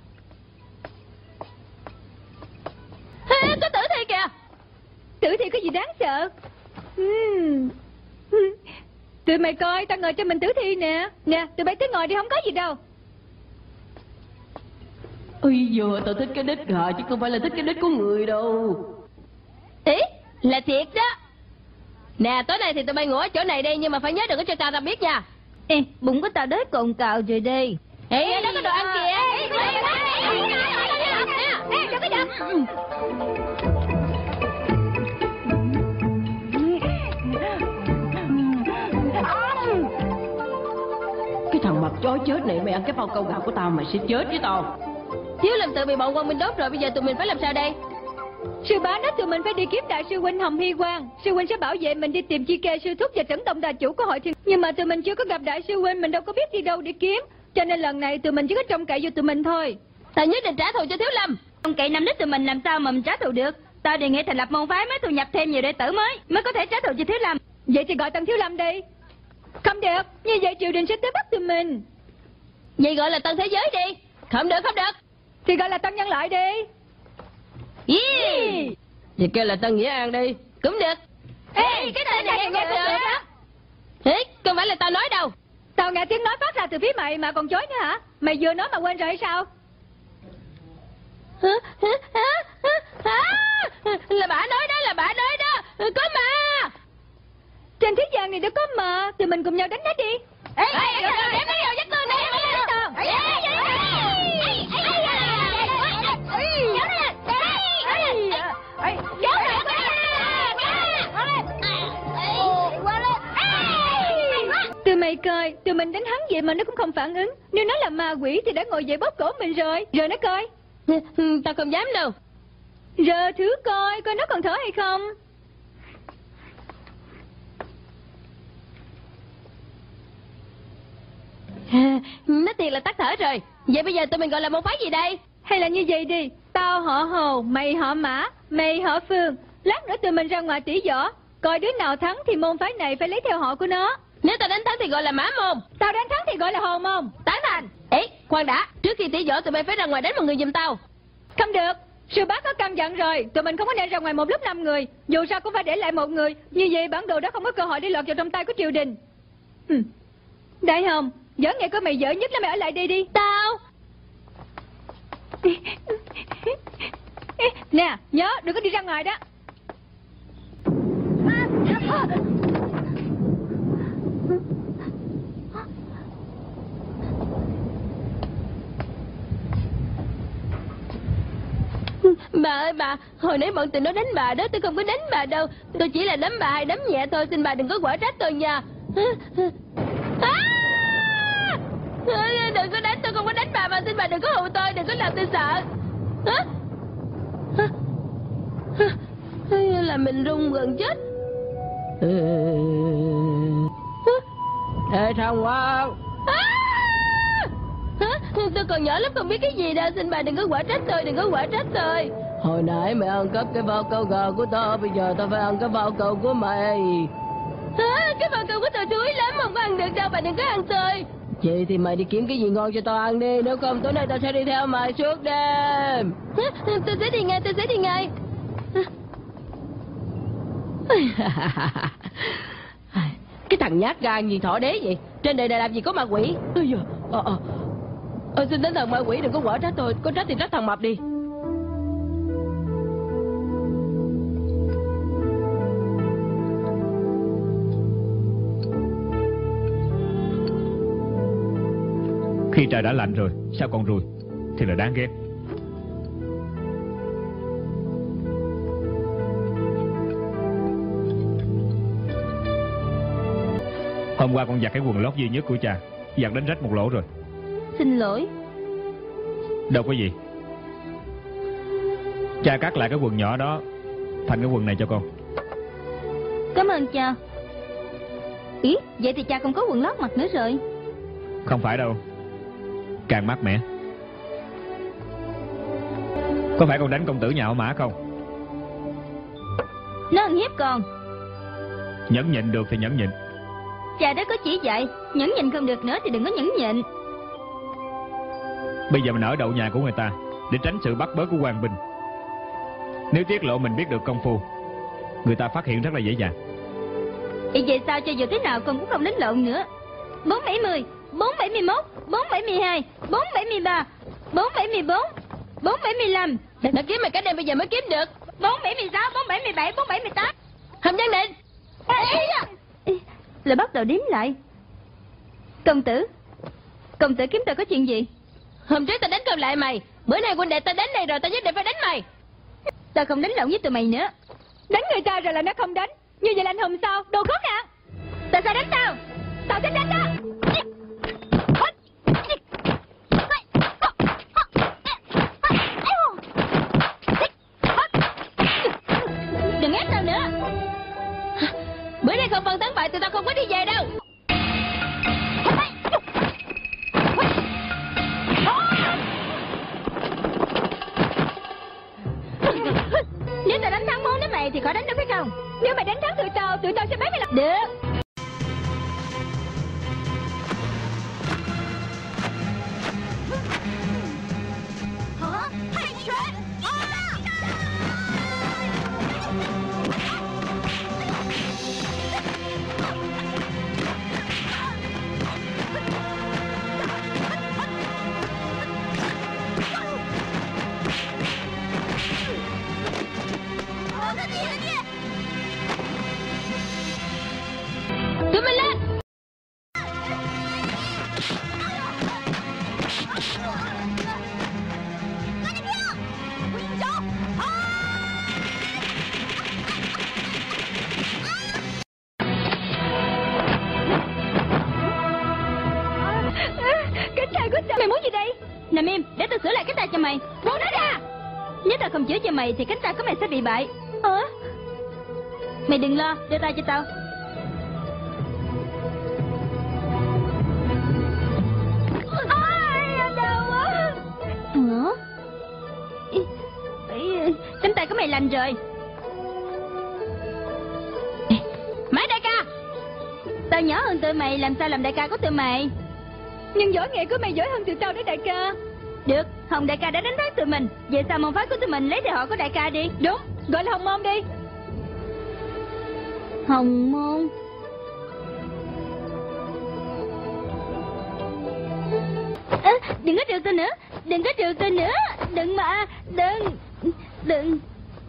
S8: Ê, có tử thi kìa.
S4: Tử thi có gì đáng sợ? Tụi mày coi, tao ngồi cho mình tử thi nè. Nè, tụi bay tới ngồi đi, không có gì đâu.
S8: Ôi dồi, tao thích cái đít gà chứ không phải là thích cái đít của người đâu. Ý, là thiệt đó. Nè, tối nay thì tụi bay ngủ ở chỗ này đi, nhưng mà phải nhớ đừng có cho tao biết nha.
S5: Ê, bụng của tao đói cồn cào rồi đi.
S8: Ê, đó có đồ ăn kìa.
S5: Ê, đừng có đập.
S8: Cái thằng mặt chó chết này, mày ăn cái phao câu gà của tao mày sẽ chết với tao. Thiếu Lâm tự bị bọn Quang Minh đốt rồi, bây giờ tụi mình phải làm sao đây?
S4: Sư bá nói tụi mình phải đi kiếm đại sư huynh Hồng Hy Quang. Sư huynh sẽ bảo vệ mình đi tìm Chi Kê sư thúc và Trấn Tông đà chủ của hội thiên. Nhưng mà tụi mình chưa có gặp đại sư huynh, mình đâu có biết đi đâu để kiếm. Cho nên lần này tụi mình chỉ có trông cậy vô tụi mình thôi.
S8: Tao nhất định trả thù cho Thiếu Lâm.
S5: Trông cậy năm đích tụi mình làm sao mà mình trả thù được. Tao đề nghị thành lập môn phái mới thu nhập thêm nhiều đệ tử mới có thể trả thù cho Thiếu Lâm.
S4: Vậy thì gọi Tần Thiếu Lâm đi. Không được, như vậy triều đình sẽ tới bắt tụi mình.
S8: Vậy gọi là Tân Thế Giới đi. Không được.
S4: Thì gọi là Tân Nhân Loại đi.
S8: Yeah. Vậy kêu là Tân Nghĩa An đi. Cũng được.
S5: Ê, cái tên này nghe cũng được đó.
S8: Ê, không phải là tao nói đâu.
S4: Tao nghe tiếng nói phát ra từ phía mày mà còn chối nữa hả? Mày vừa nói mà quên rồi hay sao?
S8: Là bà nói đó, có ma.
S4: Trên thế gian này đâu có mà. Tụi mình cùng nhau đánh nó đi.
S5: Ê, đem nó vô dắt tương này.
S4: Tụi mày coi, tụi mình đánh hắn vậy mà nó cũng không phản ứng. Nếu nó là ma quỷ thì đã ngồi dậy bóp cổ mình rồi. Rồi nó coi.
S8: Tao không dám đâu.
S4: Giờ thử coi nó còn thở hay không.
S8: Nó thiệt là tắt thở rồi. Vậy bây giờ tụi mình gọi là môn phái gì đây?
S4: Hay là như vậy đi. Tao họ Hồ, mày họ Mã, mày họ Phương. Lát nữa tụi mình ra ngoài tỉ võ. Coi đứa nào thắng thì môn phái này phải lấy theo họ của nó.
S8: Nếu tao đánh thắng thì gọi là Mã môn.
S4: Tao đánh thắng thì gọi là Hồ môn.
S8: Tán thành. Ê, khoan đã. Trước khi tỉ võ tụi bay phải ra ngoài đánh một người giùm tao.
S4: Không được. Sư bá có căn dặn rồi. Tụi mình không có nên ra ngoài một lúc 5 người. Dù sao cũng phải để lại một người. Như vậy bản đồ đó không có cơ hội đi lọt vào trong tay của triều đình. Đại Hồng, võ nghệ của mày dở nhất là mày ở lại đây đi.
S8: Tao.
S4: Nè, nhớ đừng có đi ra ngoài đó.
S8: Bà ơi bà, hồi nãy bọn tụi nó đánh bà đó, tôi không có đánh bà đâu. Tôi chỉ là đấm bà hay đấm nhẹ thôi, xin bà đừng có quả trách tôi nha. Đừng có đánh, tôi không có đánh bà mà xin bà đừng có hù tôi, đừng có làm tôi sợ. Là mình run gần chết. Ê thằng Quang. Tôi còn nhỏ lắm không biết cái gì đâu, xin bà đừng có quả trách tôi, đừng có quả trách tôi. Hồi nãy mày ăn cắp cái bao câu gà của tao, bây giờ tao phải ăn cái bao câu của mày. Cái bao câu của tôi thúi lắm, không có ăn được đâu, bà đừng có ăn tôi. Vậy thì mày đi kiếm cái gì ngon cho tao ăn đi, nếu không tối nay tao sẽ đi theo mày suốt đêm. Tôi sẽ đi ngay. Cái thằng nhát gan gì thỏ đế vậy, trên đời này làm gì có ma quỷ. Xin đến thần ma quỷ đừng có quả trách tôi, có trách thì trách thằng mập đi.
S2: Khi trời đã lạnh rồi, sao còn ruồi? Thì là đáng ghét. Hôm qua con giặt cái quần lót duy nhất của cha, giặt đến rách một lỗ rồi.
S5: Xin lỗi.
S2: Đâu có gì. Cha cắt lại cái quần nhỏ đó thành cái quần này cho con.
S5: Cảm ơn cha. Ý, vậy thì cha không có quần lót mặc nữa rồi.
S2: Không phải đâu. Càng mát mẻ. Có phải con đánh công tử nhà họ Mã không?
S5: Nó ăn hiếp con.
S2: Nhẫn nhịn được thì nhẫn nhịn.
S5: Cha đó có chỉ dạy, nhẫn nhịn không được nữa thì đừng có nhẫn nhịn.
S2: Bây giờ mình ở đậu nhà của người ta để tránh sự bắt bớ của quan binh. Nếu tiết lộ mình biết được công phu, người ta phát hiện rất là dễ dàng.
S5: Vậy về sao cho dù thế nào con cũng không đánh lộn nữa. 4 7 10, 4 7 11, 4 7 12, 4 7 13, 4 7 14, 4 7 15. Đã kiếm mà cái đêm bây giờ mới kiếm được. 4 7 16, 4 7 17, 4 7 18. Hồng Văn Định. Là bắt đầu đếm lại. Công tử kiếm tôi có chuyện gì? Hôm trước tao đánh không lại mày, bữa nay huynh đệ tao đánh này rồi, tao nhất định phải đánh mày. Tao không đánh lộn với tụi mày nữa.
S4: Đánh người ta rồi là nó không đánh. Như vậy là anh Hùng sao? Đồ khốn nạn.
S5: Tại sao đánh tao?
S4: Tao sẽ đánh đó.
S5: Đừng ép tao nữa. Bữa nay không phân thắng bại tụi tao không có đi về đâu. Nếu tao đánh thắng 4 đứa mày thì khỏi đánh đâu phải không?
S4: Nếu mày đánh thắng tụi tao sẽ bế mày làm.
S5: Được. Tụi mình lên.
S4: Cánh tay của tao.
S5: Mày muốn gì đây? Nằm im, để tao sửa lại cái tay cho mày.
S4: Buông nó ra.
S5: Nếu tao không chữa cho mày thì cánh tay của mày sẽ bị bại. Mày đừng lo, đưa tay cho tao.
S4: Đau quá.
S5: Cánh tay của mày lành rồi. Mấy đại ca, tao nhỏ hơn tụi mày, làm sao làm đại ca của tụi mày?
S4: Nhưng võ nghệ của mày giỏi hơn tụi tao đấy đại ca.
S5: Được, Hồng đại ca đã đánh thắng tụi mình. Vậy sao môn phái của tụi mình lấy đề họ của đại ca đi?
S4: Đúng, gọi là Hồng Môn đi.
S5: Hồng Môn. Đừng có trừ tôi nữa. Đừng có trừ tôi nữa. Đừng mà. Đừng.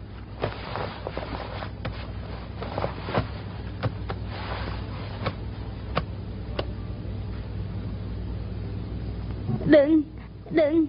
S5: Đừng.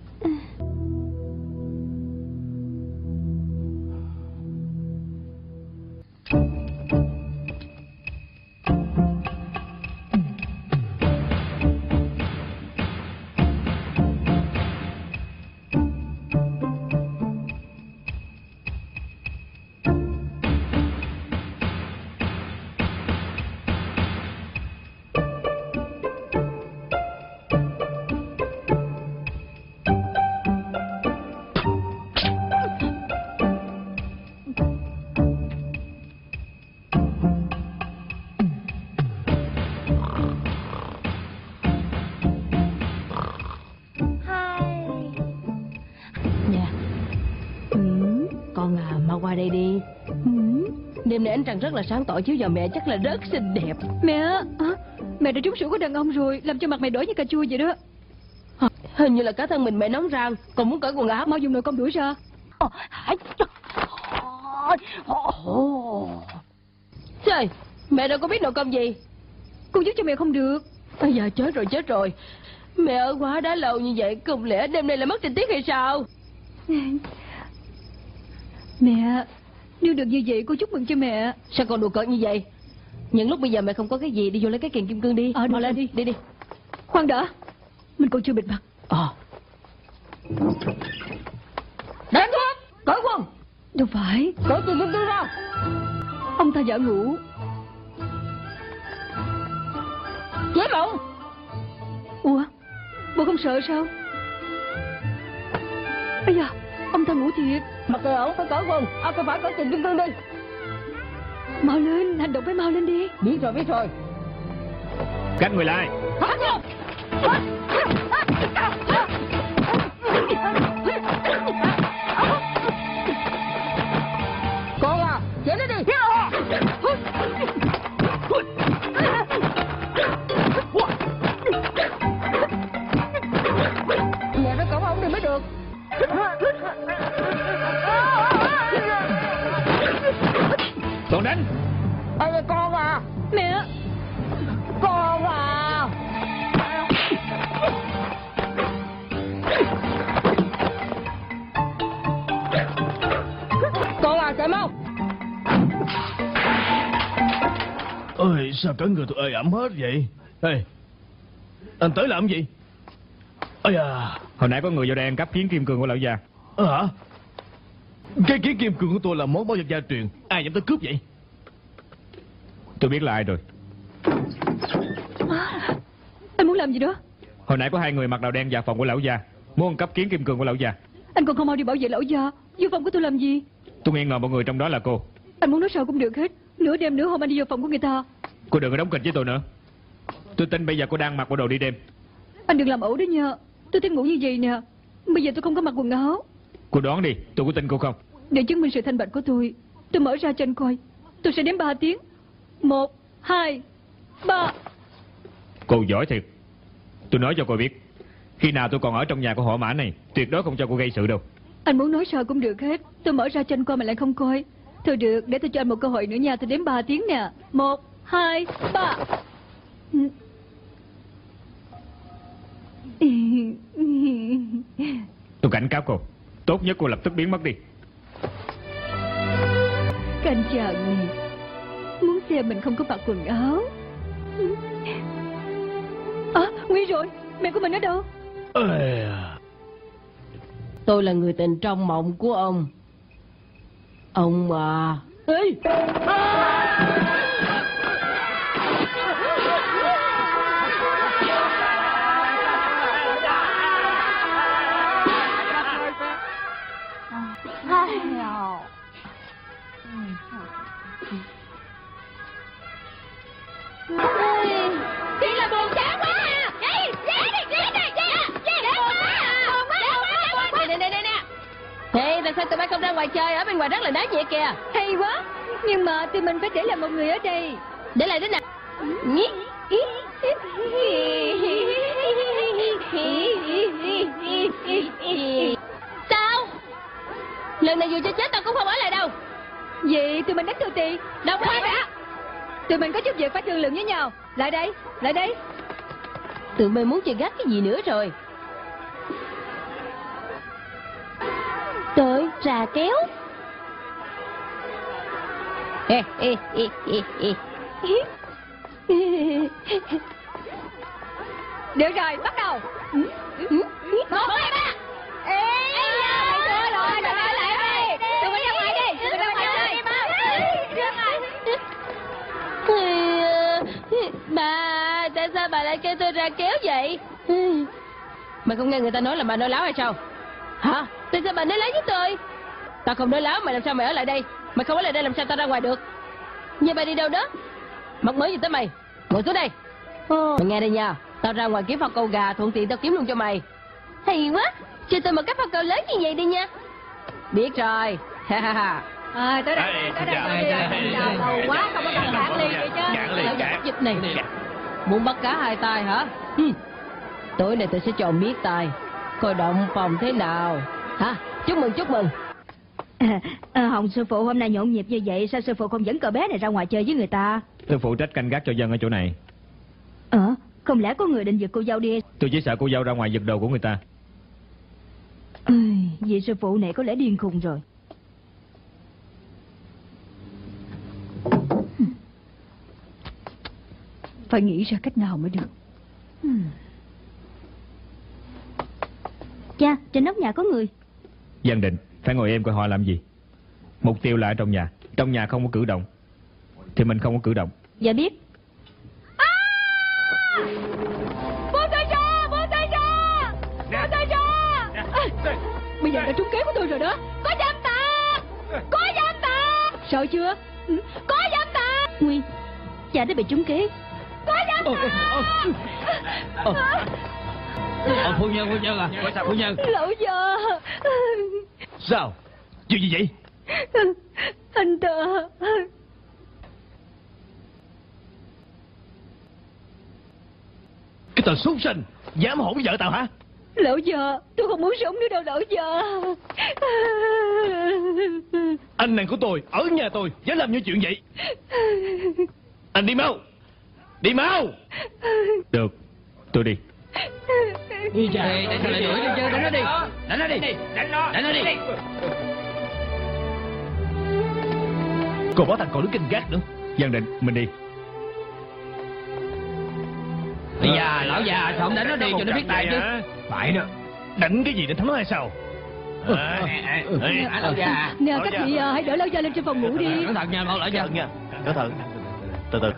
S7: Qua đây đi. Đêm nay ánh trăng rất là sáng tỏ, chiếu vào mẹ chắc là rất xinh đẹp.
S4: Mẹ đã trúng sủi của đàn ông rồi, làm cho mặt mày đổi như cà chua vậy đó.
S7: Hình như là cả thân mình mẹ nóng rang, còn muốn cởi quần áo.
S4: Mau dùng nồi công đuổi ra.
S7: Trời, mẹ đâu có biết nồi công gì.
S4: Con giúp cho mẹ không được.
S7: Bây giờ chết rồi. Mẹ ở quá đã lâu như vậy, không lẽ đêm nay là mất tình tiết hay sao?
S4: Mẹ, nếu được như vậy cô chúc mừng cho mẹ.
S7: Sao con đùa cợt như vậy? Những lúc bây giờ mẹ không có cái gì, đi vô lấy cái kìm kim cương đi.
S4: Mau lên
S7: đi.
S4: Khoan đã, mình còn chưa bịt mặt.
S7: Đánh thuốc, cởi quần.
S4: Đâu phải,
S7: cởi kìm kim cương ra.
S4: ông ta giả ngủ.
S7: Chế mộng.
S4: Ủa, bộ không sợ sao? Ây da, ông ta ngủ thiệt.
S7: Mặc kệ ổng, phải cởi quần, không phải cởi Trình Kim Cương đi.
S4: Mau lên, hành động phải mau lên đi.
S7: Biết rồi.
S2: Các người lại.
S7: Con à, chạy nó đi. Mẹ phải cõng ông đi mới được.
S2: Còn đánh.
S7: Ê, con à.
S4: Mẹ.
S7: Con à. Con à, chạy mau.
S3: Ơi, sao cả người tôi ơi ẩm hết vậy? Ê, anh tới làm gì? Ây da.
S2: Hồi nãy có người vào đây ăn cắp kiến kim cương của lão già.
S3: Hả? Cái kiến kim cương của tôi là món bảo vật gia truyền. Ai dám tới cướp vậy?
S2: Tôi biết là ai rồi.
S4: Anh muốn làm gì đó?
S2: Hồi nãy có hai người mặc đồ đen vào phòng của lão già, muốn ăn cắp kiến kim cương của lão già.
S4: Anh còn không mau đi bảo vệ lão gia. Vô phòng của tôi làm gì?
S2: Tôi nghi ngờ một người trong đó là cô.
S4: Anh muốn nói sao cũng được hết. Nửa đêm nửa hôm anh đi vô phòng của người ta.
S2: Cô đừng có đóng kịch với tôi nữa. Tôi tin bây giờ cô đang mặc bộ đồ đi đêm.
S4: Anh đừng làm ẩu đấy nha. Tôi thích ngủ như vậy nè. Bây giờ tôi không có mặc quần áo.
S2: Cô đoán đi, tôi có tin cô không?
S4: Để chứng minh sự thanh bạch của tôi mở ra cho anh coi. Tôi sẽ đếm 3 tiếng. 1, 2, 3.
S2: Cô giỏi thiệt. Tôi nói cho cô biết, khi nào tôi còn ở trong nhà của họ Mã này, tuyệt đối không cho cô gây sự đâu.
S4: Anh muốn nói sao cũng được hết. Tôi mở ra cho anh coi mà lại không coi. Thôi được, để tôi cho anh một cơ hội nữa nha. Tôi đếm 3 tiếng nè. 1, 2, 3.
S2: Tôi cảnh cáo cô, tốt nhất cô lập tức biến mất đi.
S4: Các anh chàng này muốn xem mình không có mặc quần áo. Nguy rồi, mẹ của mình ở đâu?
S3: Ê.
S7: Tôi là người tình trong mộng của ông. Ông à. Ê.
S5: Chị là buồn chán quá à. Nè. Thì tại sao tụi bay không ra ngoài chơi? Ở bên ngoài rất là náo nhiệt kìa.
S4: Hay quá. Nhưng mà tụi mình phải để lại một người ở đây.
S5: Để lại thế nào? Sao? Lần này dù cho chết tao cũng không ở lại đâu.
S4: Vậy tụi mình đánh tôi tiền.
S5: Đồng ý ạ.
S4: Tụi mình có chút việc phải thương lượng với nhau. Lại đây.
S5: Tụi bay muốn chơi gắt cái gì nữa rồi? Tới ra kéo.
S4: Được rồi, bắt đầu.
S5: 1, 2, 3.
S4: Ê da, thầy rồi, tụi mình lại đi. Tụi mình ra ngoài đi.
S5: Bà, tại sao bà lại kêu tôi ra kéo vậy? Mày không nghe người ta nói là bà nói láo hay sao? Hả? Tại sao bà nói láo với tôi? Tao không nói láo, mày làm sao mày ở lại đây? Mày không ở lại đây làm sao tao ra ngoài được? Nhưng bà đi đâu đó? Mất mới gì tới mày? Ngồi xuống đây. Mày nghe đây nha, tao ra ngoài kiếm phao câu gà, thuận tiện tao kiếm luôn cho mày. Hay quá, cho tôi một cái phao câu lớn như vậy đi nha. Biết rồi.
S4: Tới đây. Lâu quá không có cần cản liền vậy chứ.
S5: Dịch này. Muốn bắt cá hai tay hả? Tối nay tôi sẽ cho ông biết tay. Coi động phòng thế nào. Hả? Chúc mừng.
S7: Hồng sư phụ hôm nay nhộn nhịp như vậy, sao sư phụ không dẫn cậu bé này ra ngoài chơi với người ta?
S2: Tôi phụ trách canh gác cho dân ở chỗ này.
S7: Không lẽ có người định giật cô dâu đi?
S2: Tôi chỉ sợ cô dâu ra ngoài giật đồ của người ta.
S7: Vị sư phụ này có lẽ điên khùng rồi.
S4: Phải nghĩ ra cách nào mới được.
S7: Cha, trên nóc nhà có người.
S2: Dân định phải ngồi em coi họ làm gì. Mục tiêu là ở trong nhà. Trong nhà không có cử động thì mình không có cử động.
S7: Dạ biết.
S5: Buông tôi ra.
S4: bây giờ đã trúng kế của tôi rồi đó.
S8: Có dâm tặc! Có dâm tặc!
S4: Sợ chưa?
S8: Có dâm tặc!
S5: Nguyên, cha đã bị trúng kế.
S8: Có dâm tặc!
S6: Phu nhân à, phu nhân.
S4: Lão già.
S3: Sao? Chuyện gì vậy?
S4: Anh ta.
S3: Cái tên súc sinh dám hỗn vợ tao hả?
S4: Lão già, tôi không muốn sống nữa đâu lão già.
S3: Anh nàng của tôi ở nhà tôi dám làm như chuyện vậy. Anh đi mau. Đi mau.
S2: Được, tôi đi.
S6: Đi chạy, tại sao lại đuổi đi chứ? Đánh nó đi. Đánh nó đi. Đánh nó đi.
S3: Còn bỏ thằng còn đứng canh gác nữa.
S2: Giang Định, mình đi.
S6: Bây giờ lão già sao không đánh nó đi cho nó biết tài chứ?
S3: Phải đó. Đánh cái gì để thắng nó hay sao?
S6: Lão già.
S4: Nè các vị hãy đỡ lão già lên trên phòng ngủ đi.
S6: Cẩn thận nha, lão già.
S3: Cẩn thận. Từ từ.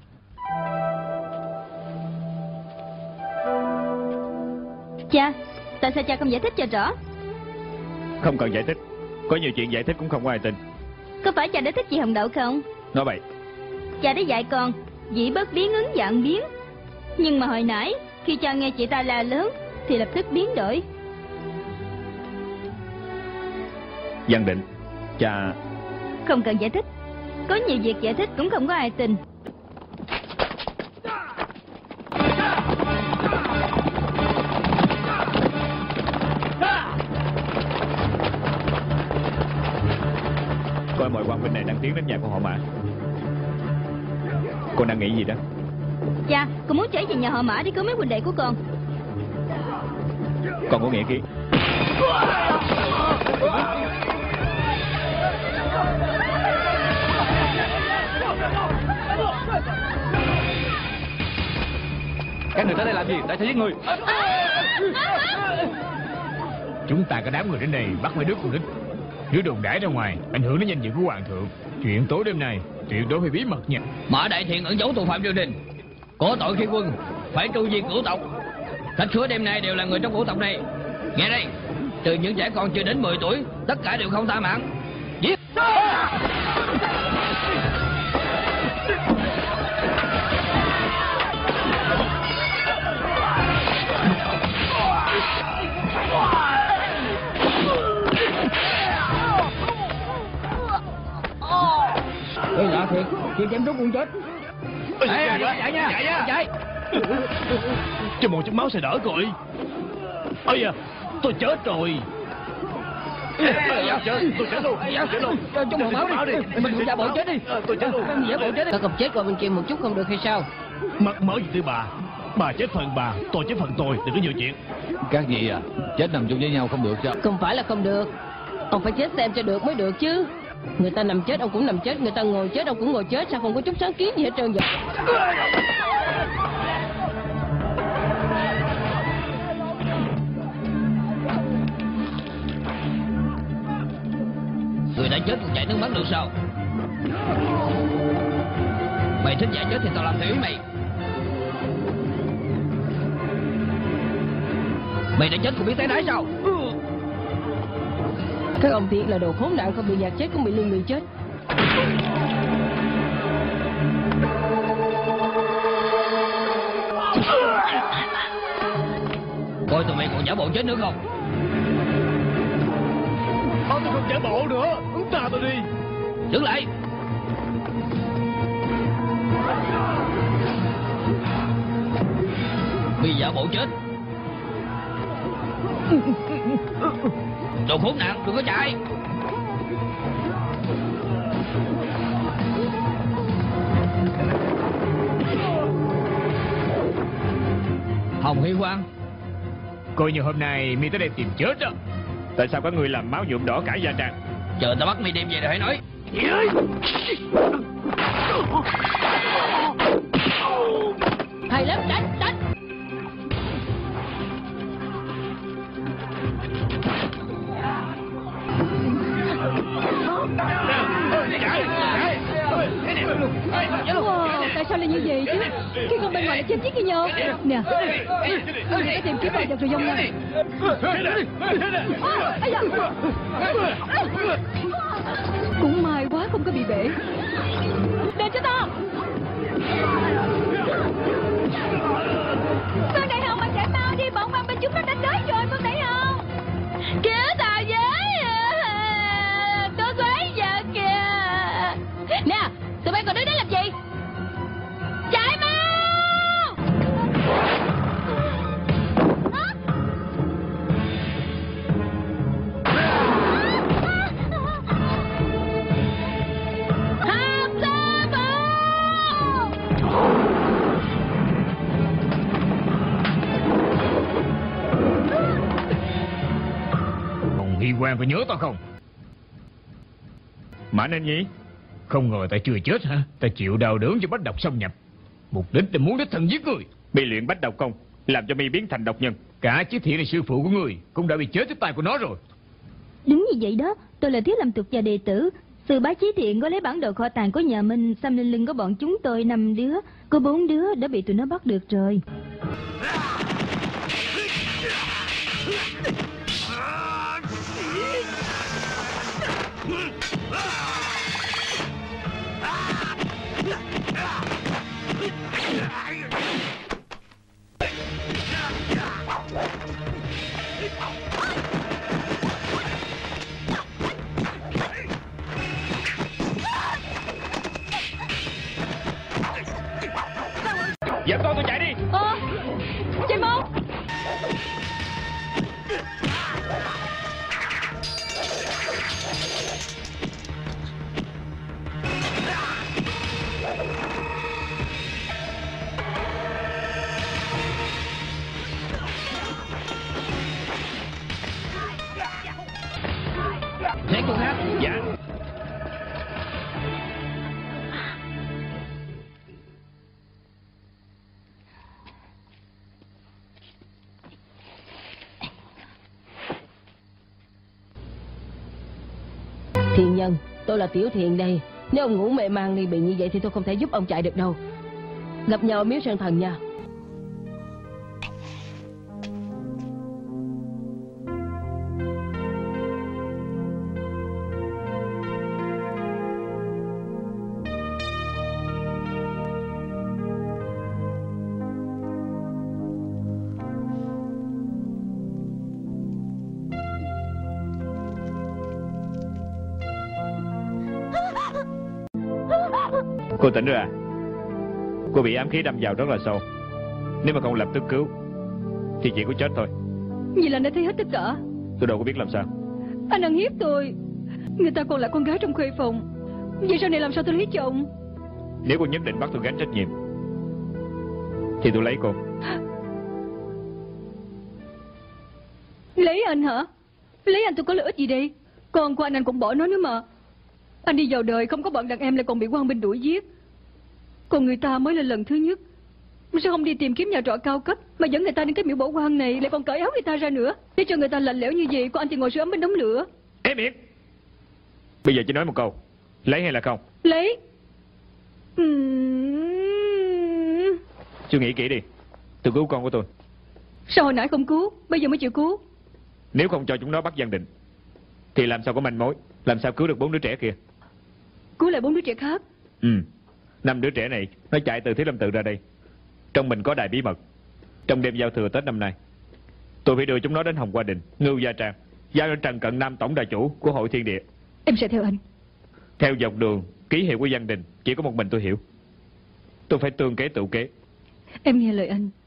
S5: Cha, tại sao cha không giải thích cho rõ?
S2: Không cần giải thích. Có nhiều chuyện giải thích cũng không có ai tin.
S5: Có phải cha đã thích chị Hồng Đậu không?
S2: Nói vậy.
S5: Cha đã dạy con dĩ bất biến ứng vạn biến. Nhưng mà hồi nãy khi cha nghe chị ta la lớn thì lập tức biến đổi.
S2: Giang Định, cha...
S5: Không cần giải thích. Có nhiều việc giải thích cũng không có ai tin.
S2: Coi mọi quan binh này đang tiến đến nhà của họ Mã. Con đang nghĩ gì đó?
S5: Cha, con muốn trở về nhà họ Mã để cứu mấy huynh đệ của con.
S2: Con có nghĩa khí.
S1: Các người tới đây làm gì? Tại sao giết người?
S2: Chúng ta có đám người đến đây bắt mấy đứa con nít. Nếu đồn đãi ra ngoài ảnh hưởng đến danh dự của hoàng thượng. Chuyện tối đêm này tuyệt đối phải bí mật nha.
S6: Mã Đại Thiện ẩn giấu tội phạm triều đình, có tội khi quân, phải tru diệt cửu tộc. Khách khứa đêm nay đều là người trong cửu tộc này. Nghe đây, trừ những trẻ con chưa đến 10 tuổi, tất cả đều không tha mạng. Giết! Ê, lạ thiệt, chị chém trúng con chết. Chạy nha, chạy.
S3: Cho một chút máu sẽ đỡ rồi. Ây da, tôi chết rồi. Tôi chết luôn.
S6: Cho một máu đi. Mình cũng giả bộ chết đi.
S3: Tôi chết luôn.
S6: Giả bộ chết đi. Tao không chết qua bên kia một chút không được hay sao?
S3: Mắc mớ gì từ bà? Bà chết phần bà, tôi chết phần tôi. Đừng có nhiều chuyện.
S1: Các vị à, chết nằm chung với nhau không được sao?
S7: Không phải là không được. Ông phải chết xem cho được mới được chứ. Người ta nằm chết ông cũng nằm chết, người ta ngồi chết ông cũng ngồi chết. Sao không có chút sáng kiến gì hết trơn vậy?
S6: Người đã chết còn chảy nước mắt được sao? Mày thích giả chết thì tao làm theo ý mày. Mày đã chết cũng biết té đái sao?
S7: Các ông thiệt là đồ khốn nạn, không bị giạt chết cũng bị liên lụy chết.
S6: Coi tụi mày còn giả bộ chết nữa không?
S3: Tôi không giả bộ nữa. Tha tôi đi.
S6: Đứng lại. Bị giả bộ chết. Đồ khốn nạn, đừng có chạy. Hồng Hy Quang,
S2: Coi như hôm nay mi tới đây tìm chết đó. Tại sao có người làm máu nhuộm đỏ cả da tràng?
S6: chờ tao bắt mi đem về rồi hãy nói.
S7: Hay lắm, đánh.
S4: Wow, tại sao lại như như vậy chứ? Khi con bên ngoài là chém giết với nhau. Nè, người đã tìm kiếm bài được rồi dông nha. Cũng may quá không có bị bể. Đền cho tao. Phương Đại Hồng, mà chạy mau đi, bọn băng bên chúng nó đánh tới rồi. Phương Đại Hồng,
S8: Cứu tao với. Có quái vật kìa. Nè, tụi bay còn đứng đó làm gì? Chạy mau. Học sư phụ.
S2: Còn nghi quan có nhớ tao không? Mã Ninh Nhi, không ngờ ta chưa chết hả? Ta chịu đau đớn cho bách độc xâm nhập, mục đích là muốn đích thân giết người. Bị luyện bách độc công làm cho mi biến thành độc nhân. Cả Chí Thiện là sư phụ của người cũng đã bị chết dưới tay của nó rồi.
S5: Đúng như vậy đó, tôi là Thiếu Lâm Tục và đệ tử. Sư bá Chí Thiện có lấy bản đồ kho tàng của nhà Minh xăm lên lưng của bọn chúng tôi 5 đứa. Có 4 đứa đã bị tụi nó bắt được rồi.
S2: Dẫn con tôi chạy đi.
S4: chạy mau.
S6: Thấy con hát.
S2: Dạ.
S7: Thiện nhân, tôi là Tiểu Thiện đây. Nếu ông ngủ mê man đi bị như vậy thì tôi không thể giúp ông chạy được đâu. Gặp nhau ở miếu Sơn Thần nha.
S2: Cô tỉnh rồi à? Cô bị ám khí đâm vào rất là sâu. Nếu mà không lập tức cứu thì chỉ có chết thôi.
S4: Vậy là anh đã thấy hết tất cả.
S2: Tôi đâu có biết làm sao.
S4: Anh ăn hiếp tôi. Người ta còn là con gái trong khuê phòng. Vậy sau này làm sao tôi lấy chồng?
S2: Nếu cô nhất định bắt tôi gánh trách nhiệm thì tôi lấy cô.
S4: Lấy anh hả? Lấy anh tôi có lợi ích gì đây? Con của anh cũng bỏ nó nữa mà. Anh đi vào đời không có bọn đàn em lại còn bị quan binh đuổi giết. Còn người ta mới là lần thứ nhất. Sao không đi tìm kiếm nhà trọ cao cấp mà dẫn người ta đến cái miễu bỏ quan này, lại còn cởi áo người ta ra nữa, để cho người ta lạnh lẽo như vậy, còn anh thì ngồi sưởi ấm bên đống lửa.
S2: Ê miệng. Bây giờ chỉ nói một câu, lấy hay là không?
S4: Lấy.
S2: Suy nghĩ kỹ đi. Tôi cứu con của tôi.
S4: Sao hồi nãy không cứu, bây giờ mới chịu cứu?
S2: Nếu không cho chúng nó bắt Giang Định thì làm sao có manh mối, làm sao cứu được 4 đứa trẻ kia?
S4: Cứu lại 4 đứa trẻ khác?
S2: 5 đứa trẻ này nó chạy từ Thiếu Lâm Tự ra đây. Trong mình có đài bí mật. Trong đêm giao thừa Tết năm nay, tôi phải đưa chúng nó đến Hồng Hoa Đình, Ngưu Gia Trang, giao cho Trần Cận Nam, tổng đà chủ của Hội Thiên Địa.
S4: Em sẽ theo anh.
S2: Theo dọc đường ký hiệu của Giang Đình chỉ có một mình tôi hiểu. Tôi phải tương kế tự kế.
S4: Em nghe lời anh.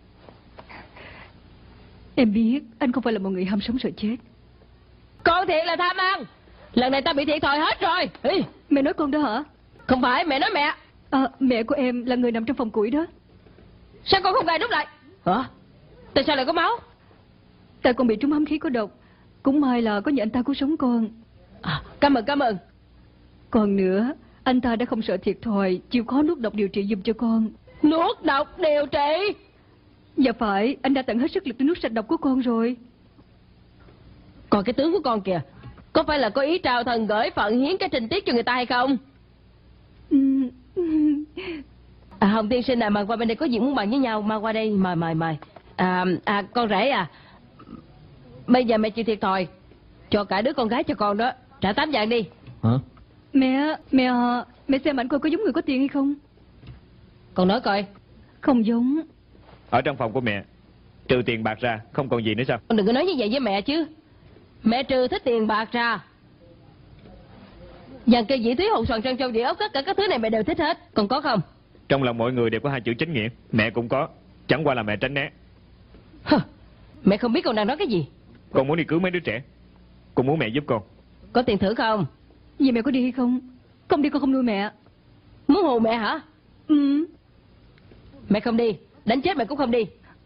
S4: Em biết anh không phải là một người ham sống sợ chết.
S7: Con Thiện là tham ăn. Lần này ta bị thiệt thòi hết rồi. Ê,
S4: Mẹ nói con đó hả?
S7: không phải, mẹ nói mẹ.
S4: Mẹ của em là người nằm trong phòng củi đó.
S7: Sao con không gài nút lại? Hả? Tại sao lại có máu?
S4: Tại con bị trúng ám khí có độc. Cũng may là có nhờ anh ta cứu sống con.
S7: Cảm ơn.
S4: Còn nữa, anh ta đã không sợ thiệt thòi, chịu khó nuốt độc điều trị giùm cho con.
S7: Nuốt độc điều trị?
S4: Dạ phải, anh đã tận hết sức lực để nuốt sạch độc của con rồi.
S7: Còn cái tướng của con kìa, có phải là có ý trao thần gửi phận hiến cái trình tiết cho người ta hay không? Hồng tiên sinh mời qua bên đây, có gì muốn bàn với nhau, mau qua đây, mời. Con rể à, bây giờ mẹ chịu thiệt thòi cho cả đứa con gái cho con đó, trả 8 vạn đi.
S3: Hả?
S4: Mẹ xem ảnh coi có giống người có tiền hay không?
S7: Con nói coi.
S4: Không giống.
S2: Ở trong phòng của mẹ, trừ tiền bạc ra không còn gì nữa sao?
S7: Con đừng có nói như vậy với mẹ chứ. Mẹ trừ thích tiền bạc ra, vàng cây dĩ thúy hồng xoàn trân châu địa ốc, tất cả các thứ này mẹ đều thích hết. Còn có không?
S2: Trong lòng mọi người đều có 2 chữ chính nghĩa, mẹ cũng có, chẳng qua là mẹ tránh né.
S7: Mẹ không biết con đang nói cái gì.
S2: Con muốn đi cứu mấy đứa trẻ, con muốn mẹ giúp con.
S7: Có tiền thử không?
S4: Vậy mẹ có đi hay không? Không đi con không nuôi mẹ.
S7: Muốn hù mẹ hả?
S4: Ừ.
S7: Mẹ không đi, đánh chết mẹ cũng không đi.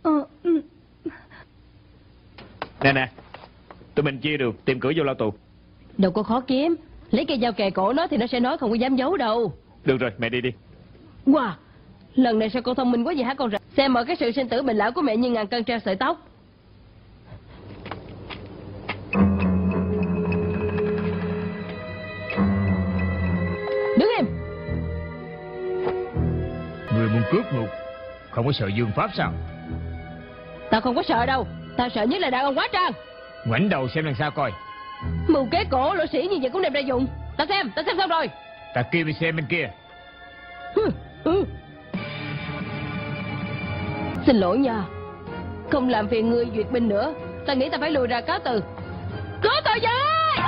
S2: Nè, tụi mình chia đường tìm cửa vô lao tù.
S7: Đâu có khó kiếm, lấy cây dao kề cổ nó thì nó sẽ nói, không có dám giấu đâu.
S2: Được rồi, mẹ đi đi.
S7: Wow, lần này sao con thông minh quá vậy hả con rể? Xem mọi cái sự sinh tử bệnh lão của mẹ như ngàn cân treo sợi tóc. Đứng im.
S3: Người muốn cướp ngục, không có sợ dương pháp sao?
S7: Tao không có sợ đâu, tao sợ nhất là đàn ông quá trang.
S3: Ngoảnh đầu xem làm sao coi.
S7: Mưu kế cổ lỗ sĩ như vậy cũng đem ra dùng. Tao xem xong rồi.
S3: Ta kêu đi xem bên kia.
S7: Xin lỗi nha, không làm phiền ngươi duyệt binh nữa. Ta nghĩ ta phải lùi ra cáo từ. Có tội vậy.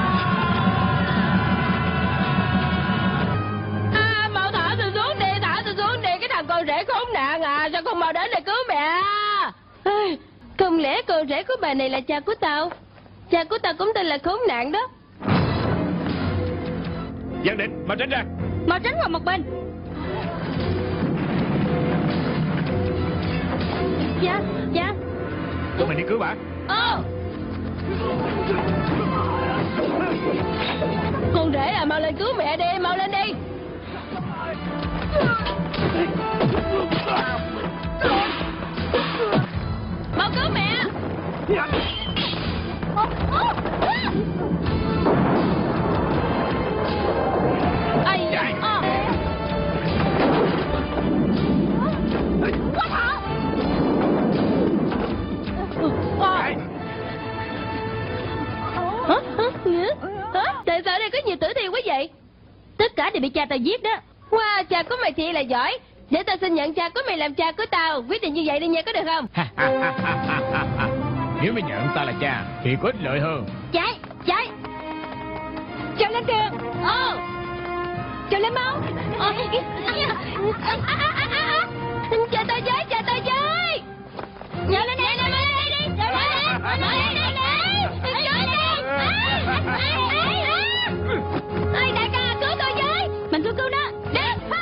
S7: Mau thả tôi xuống đi, cái thằng con rể khốn nạn à, sao không mau đến để cứu mẹ? Không lẽ con rể của bà này là cha của tao? Cha của tao cũng tên là khốn nạn đó.
S2: Giang Định, mau tránh ra.
S4: Mau tránh qua một bên. Dạ.
S2: Tụi mình đi cứu bà.
S7: Con rể à, mau lên cứu mẹ đi, mau lên đi. Mau cứu mẹ. Tại sao đây có nhiều tử thi quá vậy? Tất cả đều bị cha tao giết đó. Wow, cha của mày thiệt là giỏi. Để tao xin nhận cha của mày làm cha của tao. Quyết định như vậy đi nha, có được không?
S3: Nếu mày nhận ta là cha thì có ích lợi hơn.
S7: Chạy.
S4: Trèo lên kìa. Trèo lên mau.
S7: Chờ tao với. Nhớ lên đây đi. Ê, đại ca, cứu tôi với.
S4: Mình cứu nó.
S7: Đi.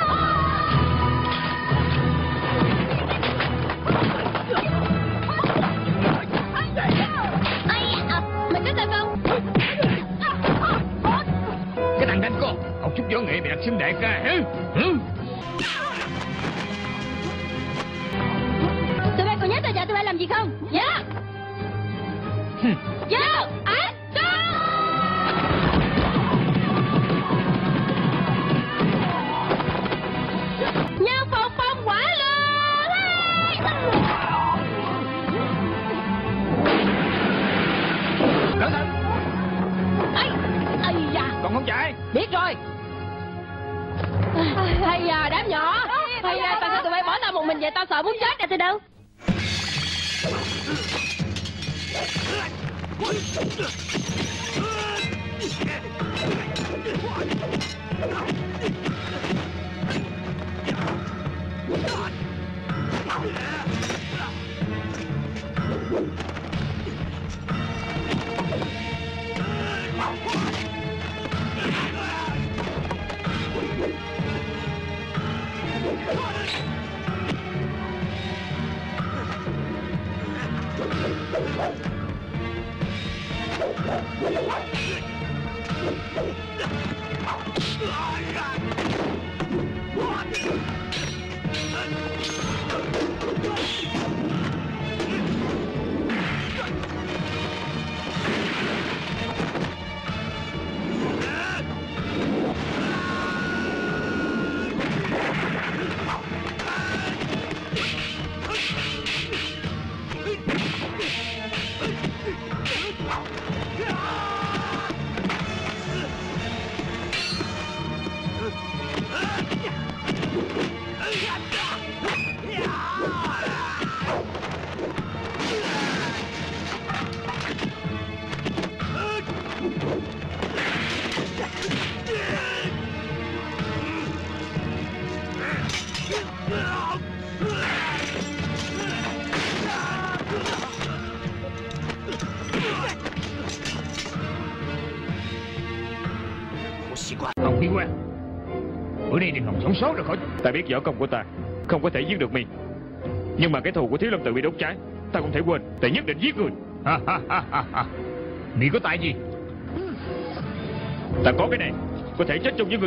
S7: Mày cứu tao không?
S3: Cái thằng đánh con, học chút võ nghệ mày đặt xưng đại ca hả?
S4: Tụi bay còn nhớ tao dạy tụi bay làm gì không?
S7: Dạ. Vô. Nhau phong quả luôn.
S3: Cẩn thận.
S7: Ây da.
S3: Còn không chạy.
S7: Biết rồi. Hay à, đám nhỏ. Hay à, tại sao tụi bay bỏ tao một mình vậy? Tao sợ muốn chết ra từ đâu.
S2: Đi qua. Bữa nay đừng hòng sống sót rồi khỏi. Ta biết võ công của ta không có thể giết được mi, nhưng mà cái thù của Thiếu Lâm Tự bị đốt cháy ta không thể quên. Ta nhất định giết người. Mi có tài gì? Ta có cái này, có thể chết chung với người.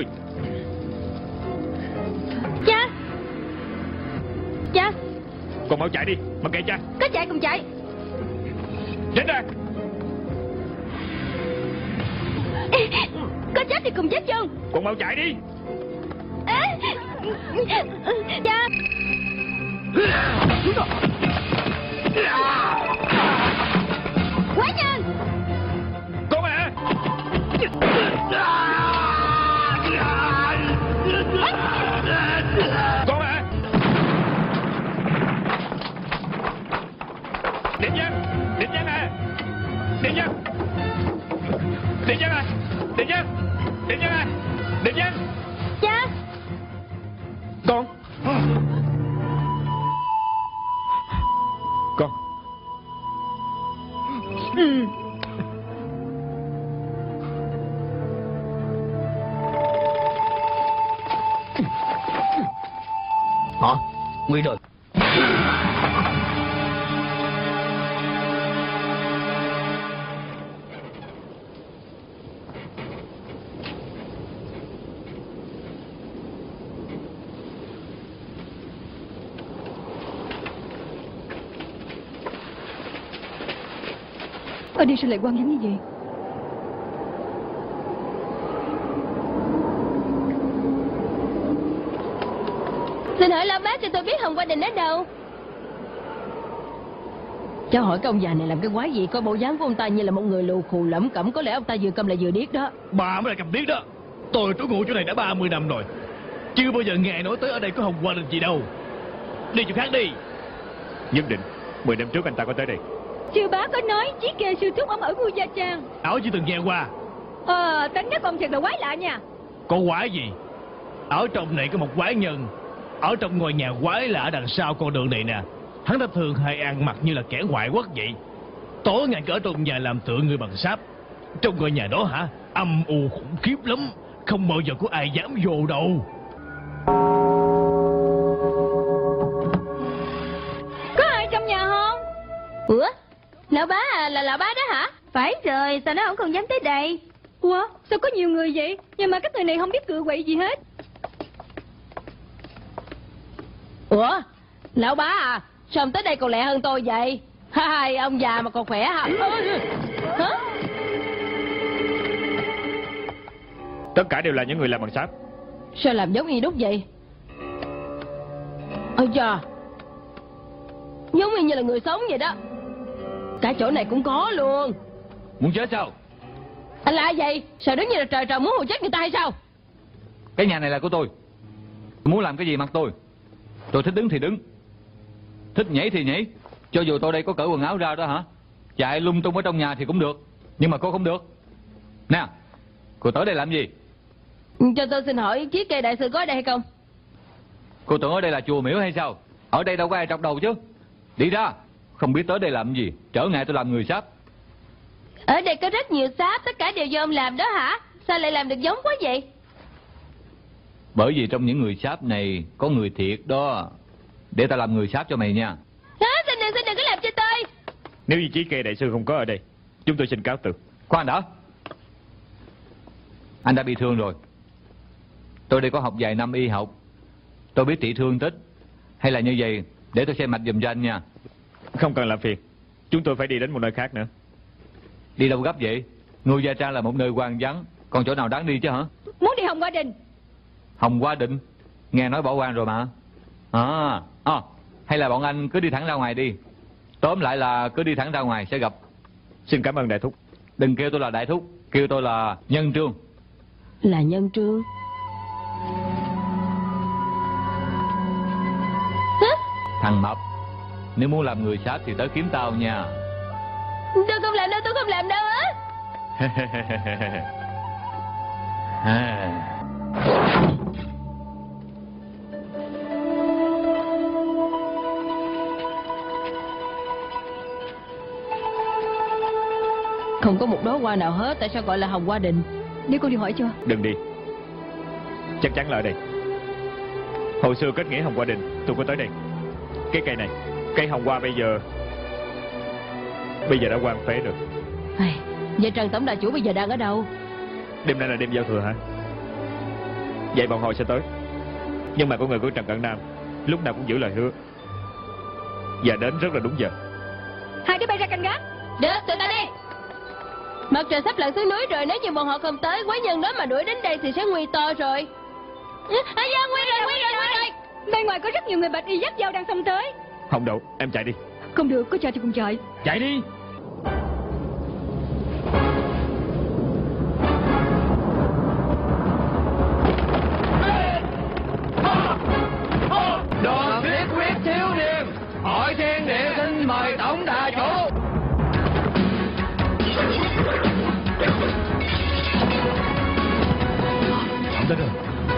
S8: Cha. Cha.
S2: Còn mau chạy đi, mà kệ cha.
S8: Có chạy cùng chạy.
S2: Tránh ra.
S8: Có chết thì cùng chết chung.
S2: Còn mau chạy đi.
S8: Cha. Quái nhân.
S2: Con à. Con à. Định Nhân. Định Nhân à. Định Nhân. Định Nhân à. Định Nhân. Định Nhân à. Định Nhân.
S8: Cha.
S2: Con. Con.
S6: Hả? Nguy rồi.
S4: Ở đây sao lại quan vắng như vậy?
S8: Xin hỏi lão bác cho tôi biết Hồng Qua Đình ở đâu? Cháu hỏi cái ông già này làm cái quái gì? Coi bộ dáng của ông ta như là một người lù khù lẩm cẩm. Có lẽ ông ta vừa câm lại vừa điếc đó.
S3: Bà mới là cầm điếc đó. Tôi trú ngụ chỗ này đã 30 năm rồi, chưa bao giờ nghe nói tới ở đây có Hồng Qua Đình gì đâu. Đi chỗ khác đi.
S2: Nhất định 10 năm trước anh ta có tới đây.
S4: Sư bá có nói Chí Kê sư thúc ông ở khu Gia Trang.
S3: Ảo chỉ từng nghe qua.
S4: Tính đất ông thật là quái lạ nha.
S3: Có quái gì? Ở trong này có một quái nhân. Ở trong ngôi nhà quái là ở đằng sau con đường này nè. Hắn ta thường hay ăn mặc như là kẻ ngoại quốc vậy. Tối ngày cứ ở trong nhà làm tượng người bằng sáp. Trong ngôi nhà đó hả, âm u khủng khiếp lắm. Không bao giờ có ai dám vô đâu.
S4: Có ai trong nhà không?
S8: Ủa? Lão bá à, là lão bá đó hả? Phải rồi, sao nó không còn dám tới đây?
S4: Ủa, sao có nhiều người vậy? Nhưng mà các người này không biết cự quậy gì hết.
S8: Ủa? Lão bá à, sao ông tới đây còn lẹ hơn tôi vậy? Hai ông già mà còn khỏe hả? Hả?
S2: Tất cả đều là những người làm bằng sáp.
S8: Sao làm giống y đúc vậy? Ôi trời, giống y như là người sống vậy đó. Cả chỗ này cũng có luôn.
S1: Muốn chết sao?
S8: Anh là ai vậy? Sao đứng như là trời trời muốn hù chết người ta hay sao?
S1: Cái nhà này là của tôi. Muốn làm cái gì mặc tôi. Tôi thích đứng thì đứng, thích nhảy thì nhảy. Cho dù tôi đây có cởi quần áo ra đó hả, chạy lung tung ở trong nhà thì cũng được. Nhưng mà cô không được. Nè, cô tới đây làm gì?
S8: Cho tôi xin hỏi, Chí Kê đại sư có ở đây hay không?
S1: Cô tưởng ở đây là chùa miếu hay sao? Ở đây đâu có ai trọc đầu chứ. Đi ra. Không biết tới đây làm gì, trở ngại tôi làm người sáp.
S8: Ở đây có rất nhiều sáp, tất cả đều do ông làm đó hả? Sao lại làm được giống quá vậy?
S1: Bởi vì trong những người sáp này có người thiệt đó. Để ta làm người sáp cho mày nha.
S8: Xin đừng có làm cho tôi.
S2: Nếu như Chí Kê đại sư không có ở đây, chúng tôi xin cáo từ.
S1: Khoan đã. Anh đã bị thương rồi. Tôi đây có học vài năm y học, tôi biết trị thương tích. Hay là như vậy, để tôi xem mạch giùm cho anh nha.
S2: Không cần làm phiền, chúng tôi phải đi đến một nơi khác nữa.
S1: Đi đâu gấp vậy? Ngôi Gia Trang là một nơi hoang vắng, còn chỗ nào đáng đi chứ hả?
S4: Muốn đi Hồng Qua Đình.
S1: Hồng Qua Định? Nghe nói bỏ quan rồi mà. Hay là bọn anh cứ đi thẳng ra ngoài đi. Tóm lại là cứ đi thẳng ra ngoài sẽ gặp.
S2: Xin cảm ơn đại thúc.
S1: Đừng kêu tôi là đại thúc, kêu tôi là Nhân Trương.
S8: Là Nhân Trương?
S1: Thằng mập, nếu muốn làm người sáp thì tới kiếm tao nha.
S8: Tôi không làm đâu, tôi không làm đâu á.
S7: Không có một đóa hoa nào hết, tại sao gọi là Hồng Hoa Đình?
S4: Để con đi hỏi cho.
S2: Đừng đi. Chắc chắn là ở đây. Hồi xưa kết nghĩa Hồng Hoa Đình tôi có tới đây. Cái cây này, cây hồng hoa bây giờ đã hoang phế rồi.
S8: Vậy Trần tổng đại chủ bây giờ đang ở đâu?
S2: Đêm nay là đêm giao thừa hả? Vậy bọn họ sẽ tới. Nhưng mà con người của Trần Cận Nam lúc nào cũng giữ lời hứa, và đến rất là đúng giờ.
S4: Hai đứa bay ra canh gác.
S8: Được, tụi ta đi. Mặt trời sắp lặn xuống núi rồi, nếu như bọn họ không tới, quái nhân đó mà đuổi đến đây thì sẽ nguy to rồi. Nguy rồi.
S4: Bên ngoài có rất nhiều người bạch y dắt dao đang xông tới.
S2: Hồng Đậu, em chạy đi.
S4: Không được, có chạy thì cùng chạy.
S3: Chạy đi.
S6: Đoàn Thiết Quyết Thiếu Niên Hội Thiên Địa xin mời tổng đại chủ.
S3: Không tới rồi.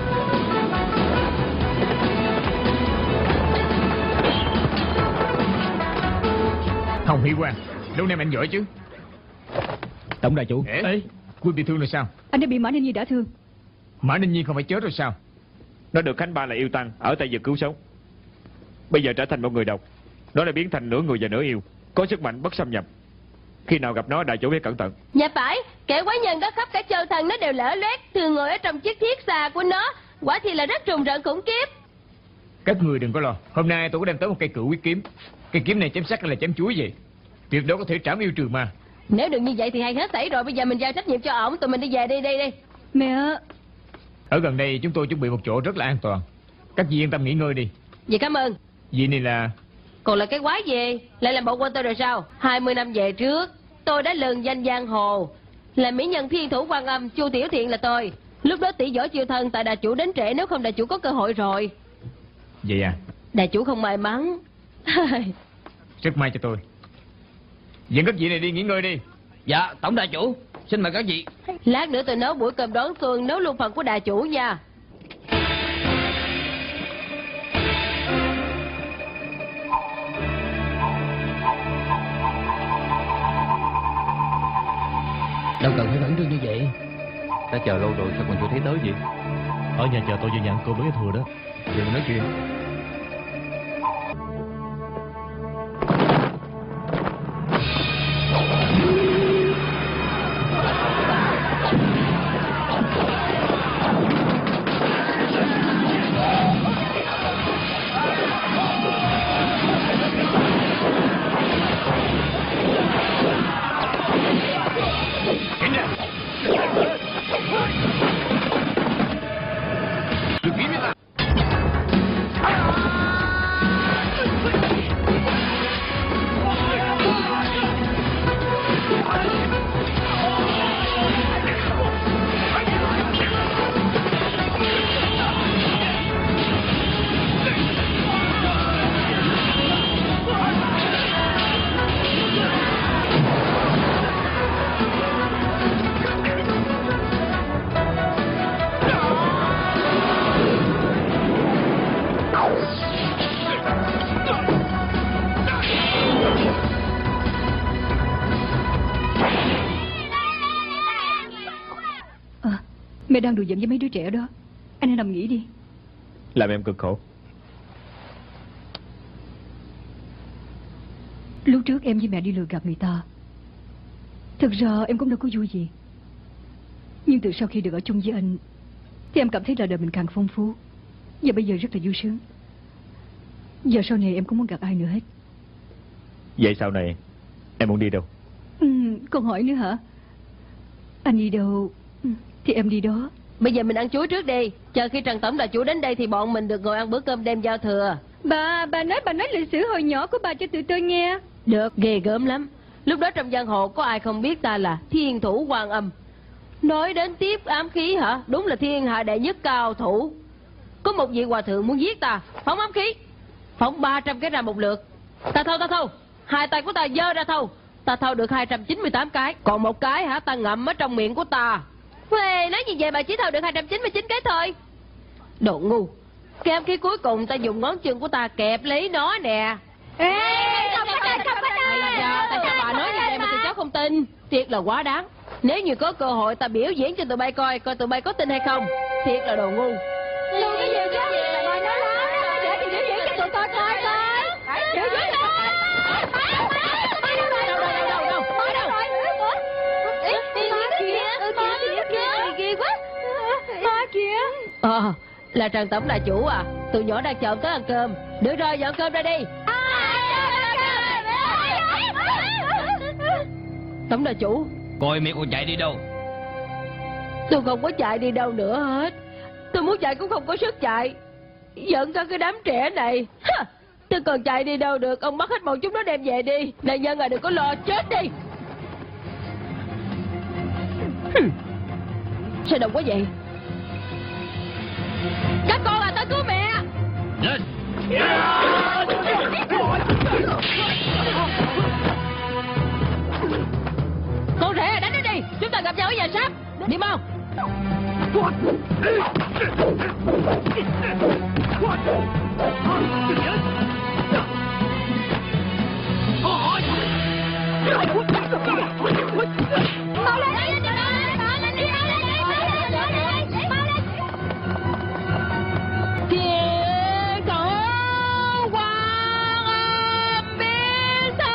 S2: Hồng Hy Quang, lúc nay anh giỏi chứ?
S3: Tổng đại chủ.
S2: Ê, Quân bị thương rồi sao?
S4: Anh đã bị Mã Ninh Nhi đả thương.
S2: Mã Ninh Nhi không phải chết rồi sao? Nó được Khánh Ba là yêu tăng ở Tây Vực cứu sống. Bây giờ trở thành một người độc. Nó đã biến thành nửa người và nửa yêu, có sức mạnh bất xâm nhập. Khi nào gặp nó đại chủ phải cẩn thận.
S8: Dạ phải, kẻ quái nhân đó khắp cả châu thần nó đều lở loét, thường ngồi ở trong chiếc thiết xà của nó. Quả thì là rất trùng rợn khủng khiếp.
S2: Các người đừng có lo. Hôm nay tôi có đem tới một cây cự quyết kiếm. Cây kiếm này chém sắt hay là chém chuối vậy? Tuyệt đối có thể trảm yêu trừ ma.
S8: Nếu được như vậy thì hay hết sảy rồi. Bây giờ mình giao trách nhiệm cho ổng. Tụi mình đi về đi.
S4: Mẹ.
S2: Ở gần đây chúng tôi chuẩn bị một chỗ rất là an toàn. Các vị yên tâm nghỉ ngơi đi.
S8: Vậy cảm ơn.
S2: Vị này là...
S8: Còn là cái quái gì? Lại làm bộ quên tôi rồi sao? 20 năm về trước tôi đã lừng danh giang hồ, là mỹ nhân thiên thủ Quan Âm. Chu Tiểu Thiện là tôi. Lúc đó tỷ võ chiêu thân, tại đại chủ đến trễ, nếu không đại chủ có cơ hội rồi.
S2: Vậy à?
S8: Đại chủ không may mắn.
S2: Rất may cho tôi. Dẫn các vị này đi nghỉ ngơi đi.
S6: Dạ tổng đại chủ, xin mời các vị.
S8: Lát nữa tôi nấu buổi cơm đón xuân, nấu luôn phần của đại chủ nha.
S6: Đâu cần phải khẩn trương như vậy.
S1: Đã chờ lâu rồi sao còn chưa thấy tới vậy?
S3: Ở nhà chờ tôi cho nhận cô với cái thừa đó.
S1: Đừng nói chuyện.
S4: Mẹ đang đùa giỡn với mấy đứa trẻ đó. Anh hãy nằm nghỉ đi.
S2: Làm em cực khổ.
S4: Lúc trước em với mẹ đi lừa gạt người ta. Thực ra em cũng đâu có vui gì. Nhưng từ sau khi được ở chung với anh thì em cảm thấy là đời mình càng phong phú. Và bây giờ rất là vui sướng. Giờ sau này em không muốn gặp ai nữa hết.
S2: Vậy sau này em muốn đi đâu?
S4: Còn hỏi nữa hả? Anh đi đâu thì em đi đó.
S8: Bây giờ mình ăn chuối trước đi. Chờ khi Trần tổng đại chủ đến đây thì bọn mình được ngồi ăn bữa cơm đêm giao thừa.
S4: Bà nói lịch sử hồi nhỏ của bà cho tụi tôi nghe.
S8: Được, ghê gớm lắm. Lúc đó trong giang hồ có ai không biết ta là thiên thủ Quan Âm. Nói đến tiếp ám khí hả? Đúng là thiên hạ đệ nhất cao thủ. Có một vị hòa thượng muốn giết ta, phóng ám khí, phóng 300 cái ra một lượt. Ta thâu. Hai tay của ta giơ ra thâu. Ta thâu được 298 cái. Còn một cái hả, ta ngậm ở trong miệng của ta. Huê, nói như vậy bà chỉ thâu được 299 cái thôi. Đồ ngu. Cái ám khí cuối cùng ta dùng ngón chân của ta kẹp lấy nó nè.
S4: Ê, không có đâu.
S8: Tại sao bà nói như vậy mà tụi cháu không tin? Thiệt là quá đáng. Nếu như có cơ hội ta biểu diễn cho tụi bay coi tụi bay có tin hay không. Thiệt là đồ ngu.
S7: Là Trần tổng đại chủ à? Tụi nhỏ đang chờ ông tới ăn cơm. Được rồi, dọn cơm ra đi. Tổng đại chủ.
S6: Coi miệng còn chạy đi đâu?
S7: Tôi không có chạy đi đâu nữa hết. Tôi muốn chạy cũng không có sức chạy. Giận có cái đám trẻ này. Tôi còn chạy đi đâu được. Ông bắt hết bọn chúng nó đem về đi. Đại nhân à, đừng có lo, chết đi. Sao đông quá vậy? Các con à, tới cứu mẹ.
S6: Lên.
S7: Con rể à, đánh nó đi. Chúng ta gặp nhau ở nhà sáp. Đi mau.
S5: Mau lên.
S7: Thiên thủ Quan Âm Bí Thư.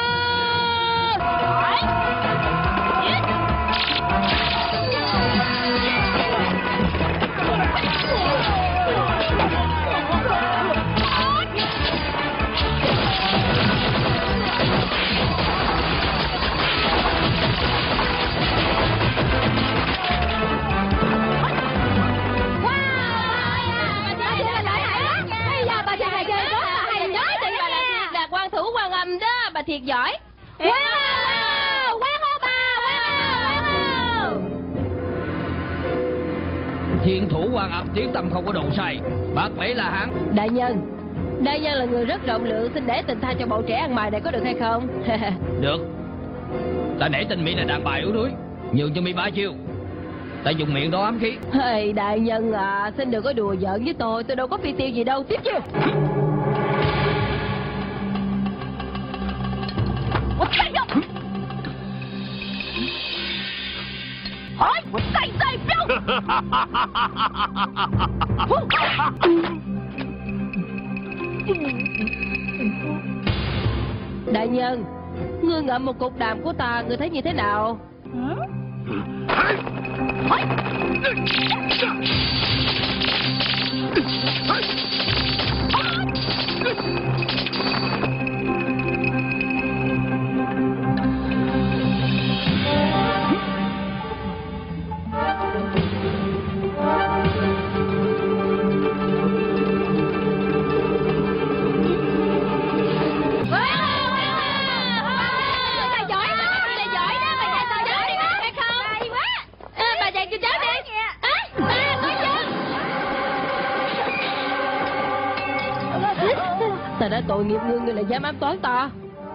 S5: Bà thiệt giỏi. Wow, wow bà, wow.
S6: Thiên thủ Quan Âm tiếng tâm không có đồn sai. Bác Mỹ là hắn.
S7: Đại nhân là người rất rộng lượng. Xin để tình tha cho bọn trẻ ăn mày này có được hay không?
S6: Được. Ta để tình Mỹ là đàn bà yếu đuối, nhường cho Mỹ bá chiêu. Ta dùng miệng đó ám khí.
S7: Hey, đại nhân à, xin đừng có đùa giỡn với tôi đâu có phi tiêu gì đâu. Tiếp chiêu. Đại nhân, ngươi ngậm một cục đàm của ta, ngươi thấy như thế nào? Ta đã tội nghiệp ngươi, ngươi lại dám ám toán ta.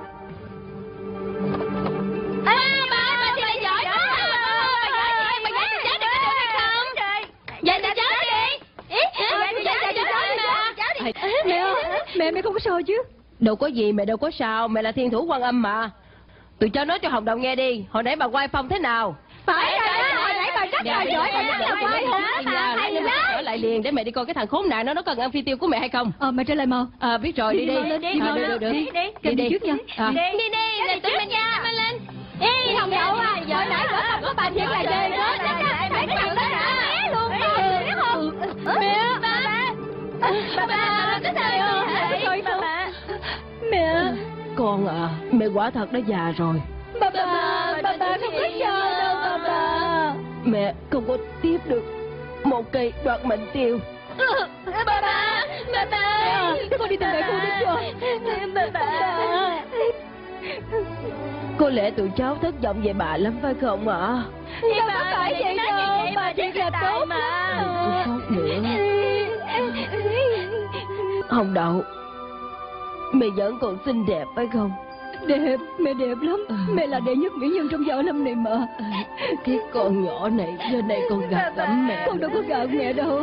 S5: Bà thì là giỏi đó. Bà dạy tôi chết được có được hay không? Dạy tôi chết đi. Dạy tôi chết mà.
S4: Mẹ không có sao chứ?
S7: Đâu có gì, mẹ đâu có sao. Mẹ là thiên thủ Quan Âm mà. Tụi cho nói cho Hồng Đồng nghe đi. Hồi nãy bà quay phong thế nào?
S5: Phải rồi, hồi nãy bà rất là giỏi. Bà rất là quay hùng đó. Hay
S7: Mẹ
S5: đó.
S7: trở lại liền để mẹ đi coi cái thằng khốn nạn nó cần ăn phi tiêu của mẹ hay không.
S4: Mẹ trả lời mau.
S7: Biết rồi, đi đi.
S4: Đi trước nha.
S5: Đi, lên tụi mình nha. Lên. Đi, Hồng Đậu à, hồi nãy bữa phòng của bà thiệt là ghê đó. Mấy cái thằng đó hả? Luôn biết không? Mẹ. Bà có sao vậy?
S4: Mẹ.
S7: Con à, mẹ quả thật đã già rồi.
S4: Bà không có sao đâu bà.
S7: Mẹ không có tiếp được một cây đoạt mệnh tiêu.
S5: Bà.
S4: Các con đi tìm đại phu đến rồi.
S5: Bà.
S7: Có lẽ tụi cháu thất vọng về bà lắm phải không ạ?
S5: Đâu có phải vậy đâu, bà thiệt là tốt mà.
S7: Đừng có khóc nữa. Hồng Đậu, mẹ vẫn còn xinh đẹp phải không?
S4: Đẹp, mẹ đẹp lắm. Mẹ là đệ nhất mỹ nhân trong võ lâm này mà.
S7: Cái con nhỏ này giờ này con gạt gẫm mẹ.
S4: Con đâu có gạt mẹ đâu.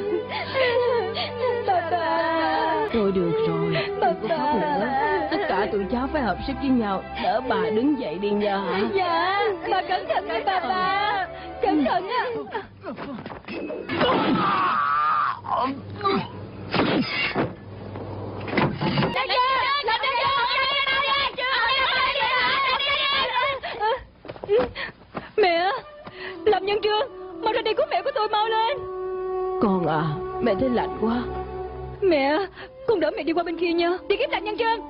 S4: Bà.
S7: Thôi được rồi, đừng có khóc nữa. Tất cả tụi cháu phải hợp sức với nhau. Đỡ bà đứng dậy đi nha.
S4: Dạ, bà cẩn thận nha bà. Cẩn thận á. Mẹ, Lâm Nhân Trương, mau ra đi cứu mẹ của tôi mau lên.
S7: Con à, mẹ thấy lạnh quá.
S4: Mẹ, con đỡ mẹ đi qua bên kia nha. Đi kiếm Lạc Nhân Trương.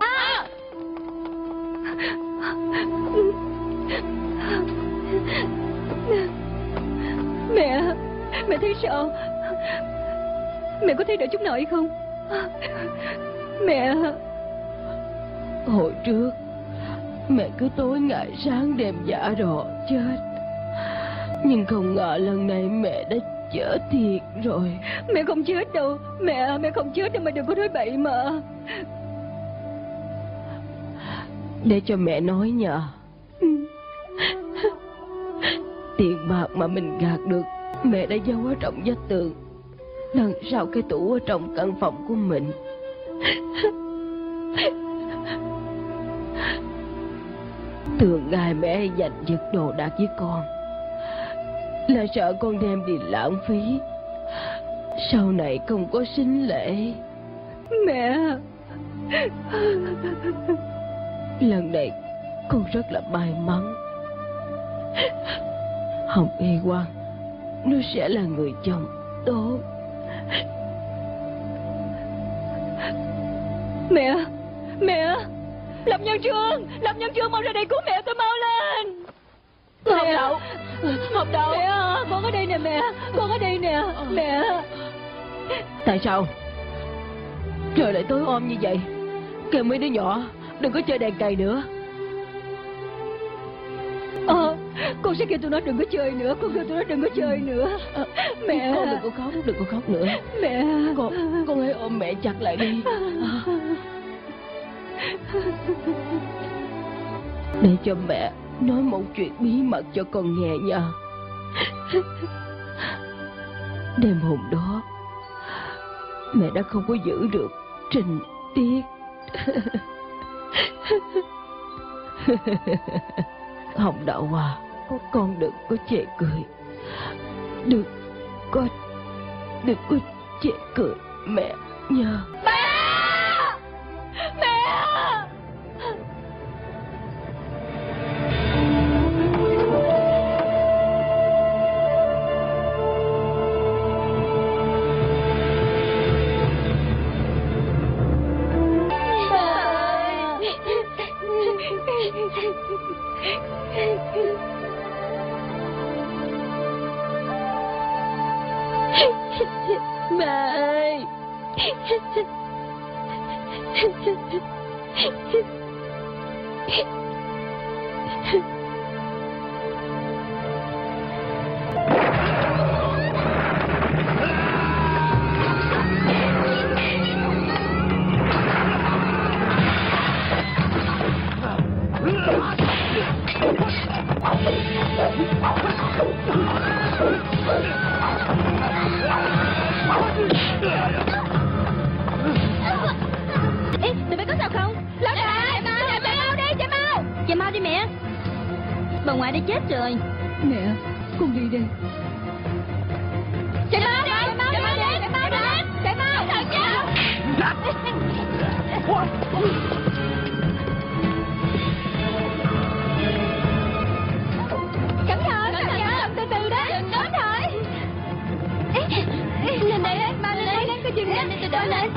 S4: Mẹ thấy sao? Mẹ có thấy đỡ chút nào hay không? Mẹ.
S7: Hồi trước mẹ cứ tối ngày sáng đêm giả đò chết, nhưng không ngờ lần này mẹ đã chết thiệt rồi.
S4: Mẹ không chết đâu. Mẹ không chết đâu, mà đừng có nói bậy mà.
S7: Để cho mẹ nói nha. Tiền bạc mà mình gạt được mẹ đã giấu ở trong vách tường, đằng sau cái tủ ở trong căn phòng của mình. Thường ngày mẹ hay giành giật đồ đạc với con, là sợ con đem đi lãng phí, sau này không có sính lễ.
S4: Mẹ.
S7: Lần này con rất là may mắn. Hồng Y Quang nó sẽ là người chồng tốt.
S4: Mẹ. Lâm Nhân Trương mau ra đây cứu mẹ tôi, mau lên. Hồng Đậu. Mẹ, con ở đây nè mẹ. Con ở đây nè mẹ.
S7: Tại sao trời lại tối om như vậy? Kêu mấy đứa nhỏ đừng có chơi đèn cày nữa.
S4: Con sẽ kêu tụi nó đừng có chơi nữa. Mẹ.
S7: Con đừng có khóc nữa.
S4: Mẹ.
S7: Con hãy ôm mẹ chặt lại đi. Để cho mẹ nói một chuyện bí mật cho con nghe nha. Đêm hôm đó mẹ đã không có giữ được Trình Tiết. Hồng Đậu à, con đừng có chê cười. Đừng có chê cười mẹ nha.
S4: Mẹ.
S7: Mẹ ơi.
S5: Ê, tụi bay có sao không? Lắm rồi, chạy mau đi mẹ. Bà ngoại đã chết rồi.
S4: Mẹ, con đi đây.
S5: Chạy mau đi. Thằng cháu.
S4: Cẩn thận, từ từ đó.
S5: Đừng nói thôi.
S4: Lên đây, mau lên đây, có chừng đó.
S5: Tôi đỡ lên.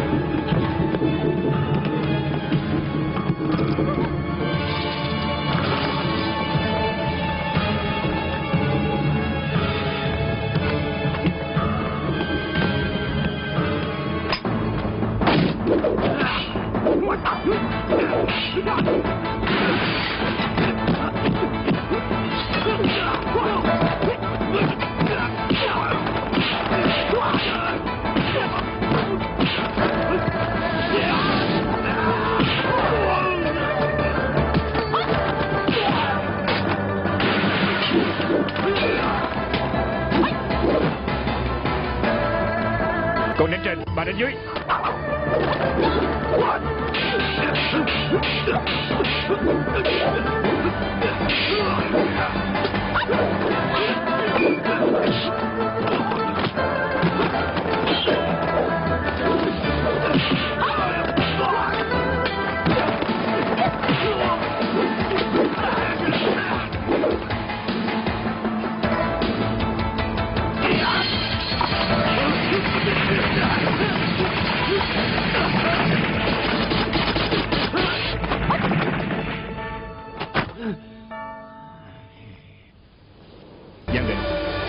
S2: Con đến trên, bà đến dưới.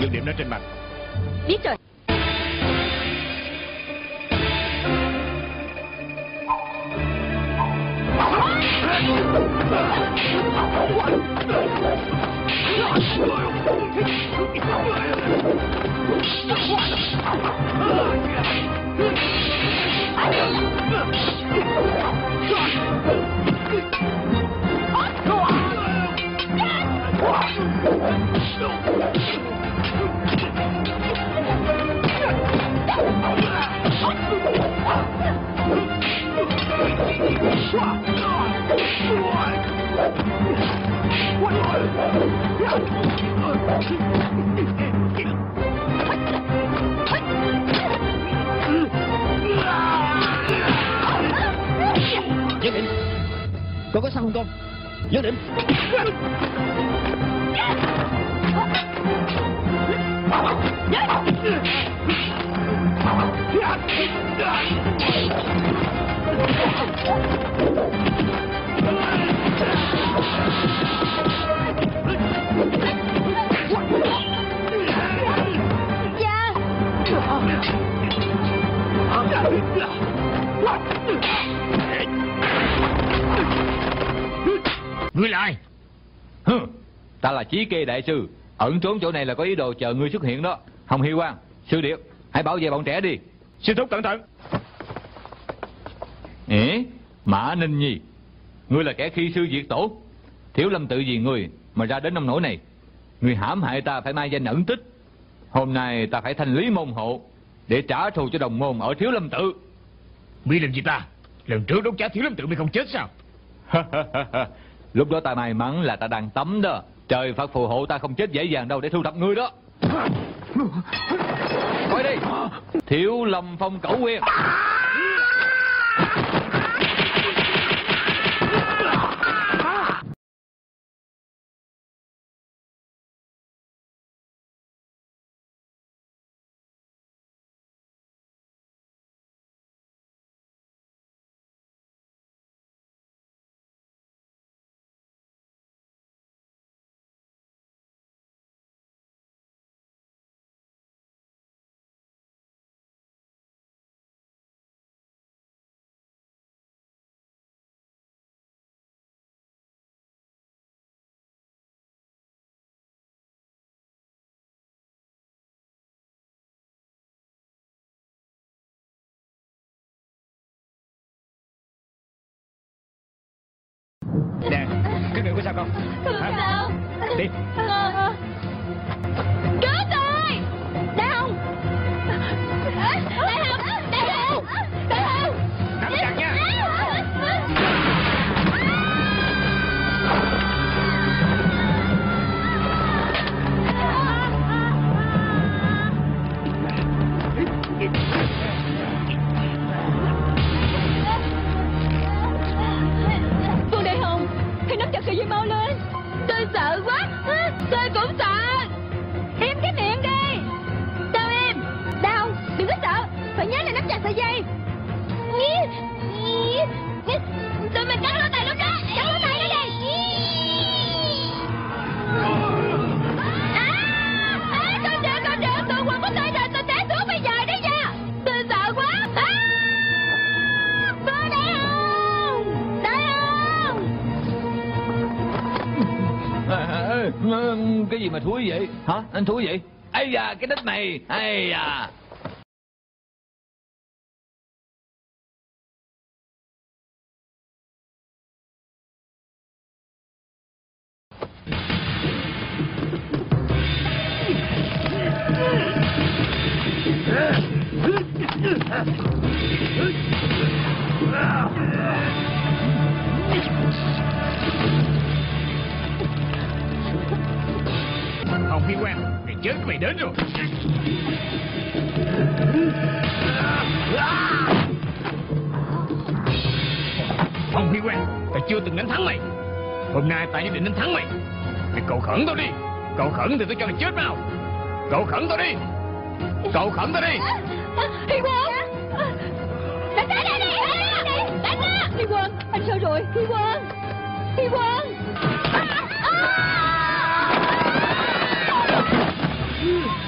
S2: Dược điểm đó trên mặt.
S8: Biết rồi.
S6: Nhất định. Con có sao không con? Nhất định.
S2: Ngươi là ai?
S1: Hừ, ta là Chí Kê đại sư, ẩn trốn chỗ này là có ý đồ chờ ngươi xuất hiện đó. Hồng Hy Quang, Sư Điệp, hãy bảo vệ bọn trẻ đi.
S2: Sư thúc cẩn thận.
S1: Ế, Mã Ninh Nhi, ngươi là kẻ khi sư diệt tổ. Thiếu Lâm tự vì ngươi mà ra đến nông nỗi này. Ngươi hãm hại ta phải mai danh ẩn tích. Hôm nay ta phải thanh lý môn hộ để trả thù cho đồng môn ở Thiếu Lâm tự.
S2: Mi làm gì ta? Lần trước đốt cháy Thiếu Lâm tự mi không chết sao?
S1: Lúc đó ta may mắn là ta đang tắm đó. Trời Phật phù hộ ta không chết dễ dàng đâu để thu thập ngươi đó. Coi đi, Thiếu Lâm Phong Cẩu Quyền.
S2: Nè, cái miệng có sao không?
S8: Không sao.
S2: Đi.
S8: Cứu tôi. Đại Hồng. Đại Hồng. Đại Hồng. Đại Hồng.
S2: Nắm chặt nha.
S4: Phương Đại Hồng, hãy nắm chặt sợi dây mau lên.
S8: Tôi sợ quá. Tôi cũng sợ.
S4: Im cái miệng đi.
S8: Sao em?
S4: Đại Hồng, đừng có sợ, phải nhớ là nắm chặt sợi dây.
S8: Tụi mình cắt lỗ tai lúc đó. Cắt lỗ tai nó đi. Con được, tụi quần của tôi rồi, tôi té xuống bây giờ đấy nha. Tôi sợ quá. Phương Đại Hồng. Đại Hồng.
S1: Cái gì mà thúi vậy? Hả? Anh thúi vậy? Ây da, cái đít này. Ây da.
S2: Hồng Hy Quang, mày chết mày đến rồi. Hồng Hy Quang, tao chưa từng đánh thắng mày. Hôm nay tao nhất định đánh thắng mày. Mày cầu khẩn tao đi. Cầu khẩn thì tao cho mày chết nào. Cầu khẩn tao đi. Cầu khẩn tao đi.
S4: Hy Quang.
S8: Đánh ra đây đi. Đánh ra.
S4: Hy Quang, anh sao rồi? Hy Quang. Hy Quang.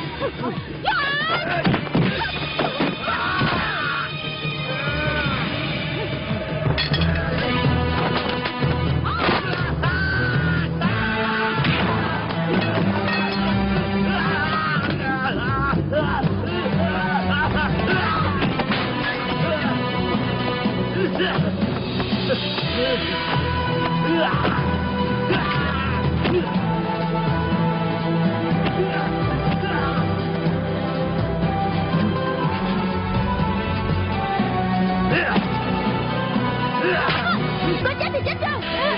S5: Có chết thì chết đâu.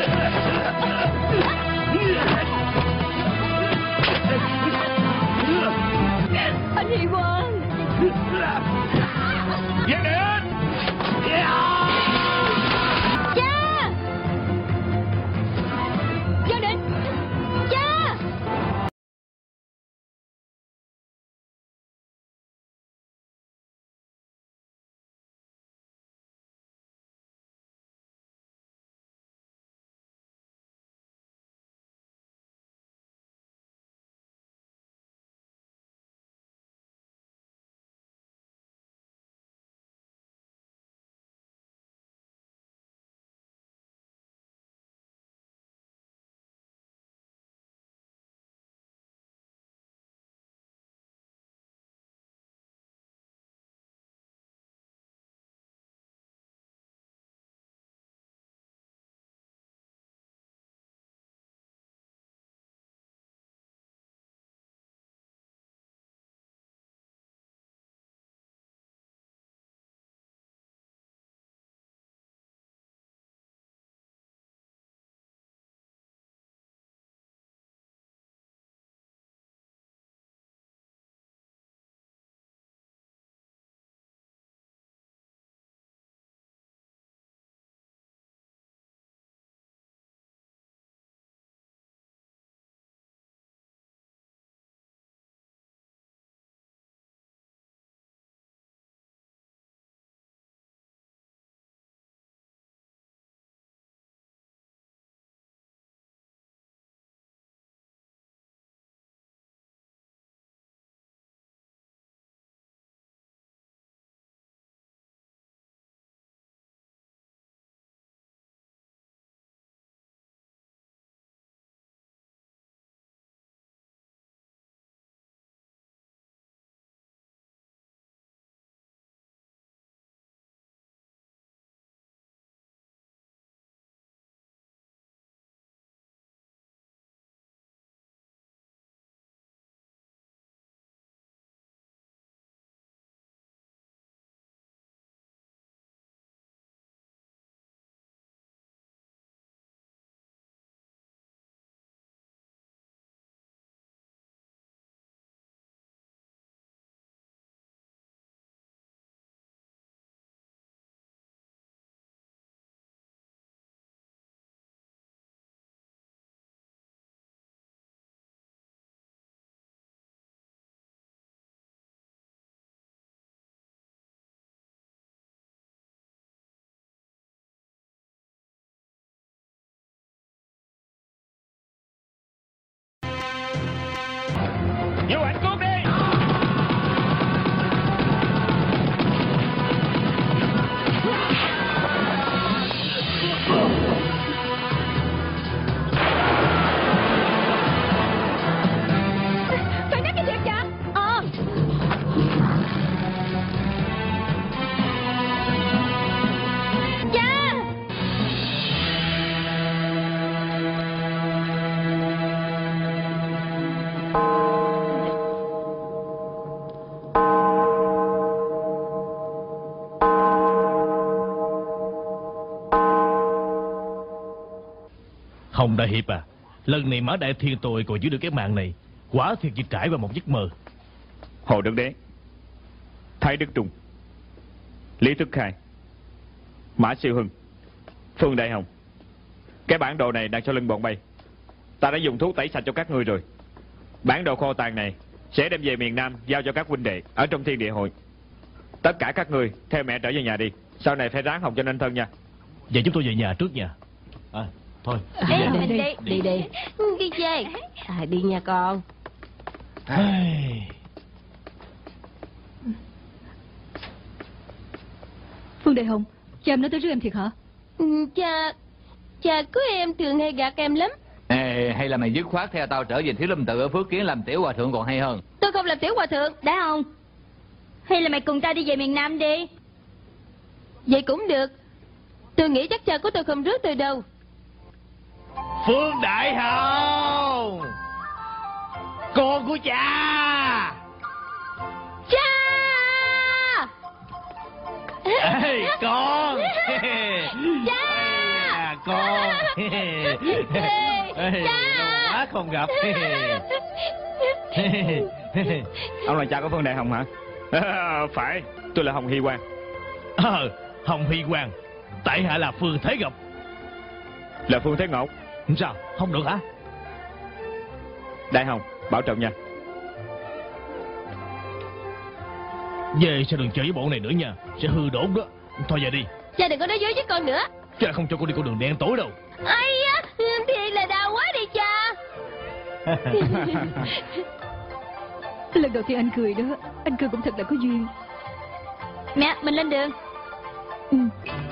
S4: Anh Hy Quang.
S2: Giang Định.
S5: Cha. Giang Định. Cha.
S2: Vô ảnh cút đi.
S4: Phải nói cái thiệt vậy?
S5: Cha.
S3: Hồng Đại Hiệp à, lần này Mã Đại Thiên tôi còn giữ được cái mạng này, quả thiệt chỉ trải qua một giấc mơ.
S2: Hồ Đức Đế, Thái Đức Trung, Lý Thức Khai, Mã Siêu Hưng, Phương Đại Hồng. Cái bản đồ này đang sau lưng bọn bay. Ta đã dùng thuốc tẩy sạch cho các ngươi rồi. Bản đồ kho tàng này sẽ đem về miền Nam giao cho các huynh đệ ở trong Thiên Địa Hội. Tất cả các ngươi theo mẹ trở về nhà đi. Sau này phải ráng học cho nên thân nha.
S3: Vậy chúng tôi về nhà trước nha. Thôi
S5: Ê, mình đi. Đi về. Đi nha con.
S4: Đại Hồng, cha em nói tới rước em thiệt hả?
S8: Cha của em thường hay gạt em lắm.
S1: Ê, hay là mày dứt khoát theo tao trở về Thiếu Lâm Tự ở Phước Kiến làm tiểu hòa thượng còn hay hơn.
S8: Tôi không làm tiểu hòa thượng.
S4: Đại Hồng, hay là mày cùng ta đi về miền Nam đi?
S8: Vậy cũng được. Tôi nghĩ chắc cha của tôi không rước tôi đâu.
S3: Phương Đại Hồng, con của cha.
S8: Cha!
S3: Ê, con.
S8: Cha!
S3: Con.
S8: Cha!
S3: Lâu quá không gặp.
S2: Ông là cha của Phương Đại Hồng hả? Phải, tôi là Hồng Hy Quang.
S3: Hồng Hy Quang. Tại hạ là Phương Thế Ngọc.
S2: Là Phương Thế Ngọc.
S3: Sao, không được hả?
S2: Đại Hồng, bảo trọng nha.
S3: Về sao đừng chơi với bộ này nữa nha, sẽ hư đốn đó. Thôi về đi.
S8: Cha đừng có nói dối với con nữa.
S3: Cha không cho con đi con đường đen tối đâu.
S8: Ây á, thì là đau quá đi cha.
S4: Lần đầu tiên anh cười đó. Anh cười cũng thật là có duyên.
S8: Mẹ, mình lên đường.
S4: Ừ.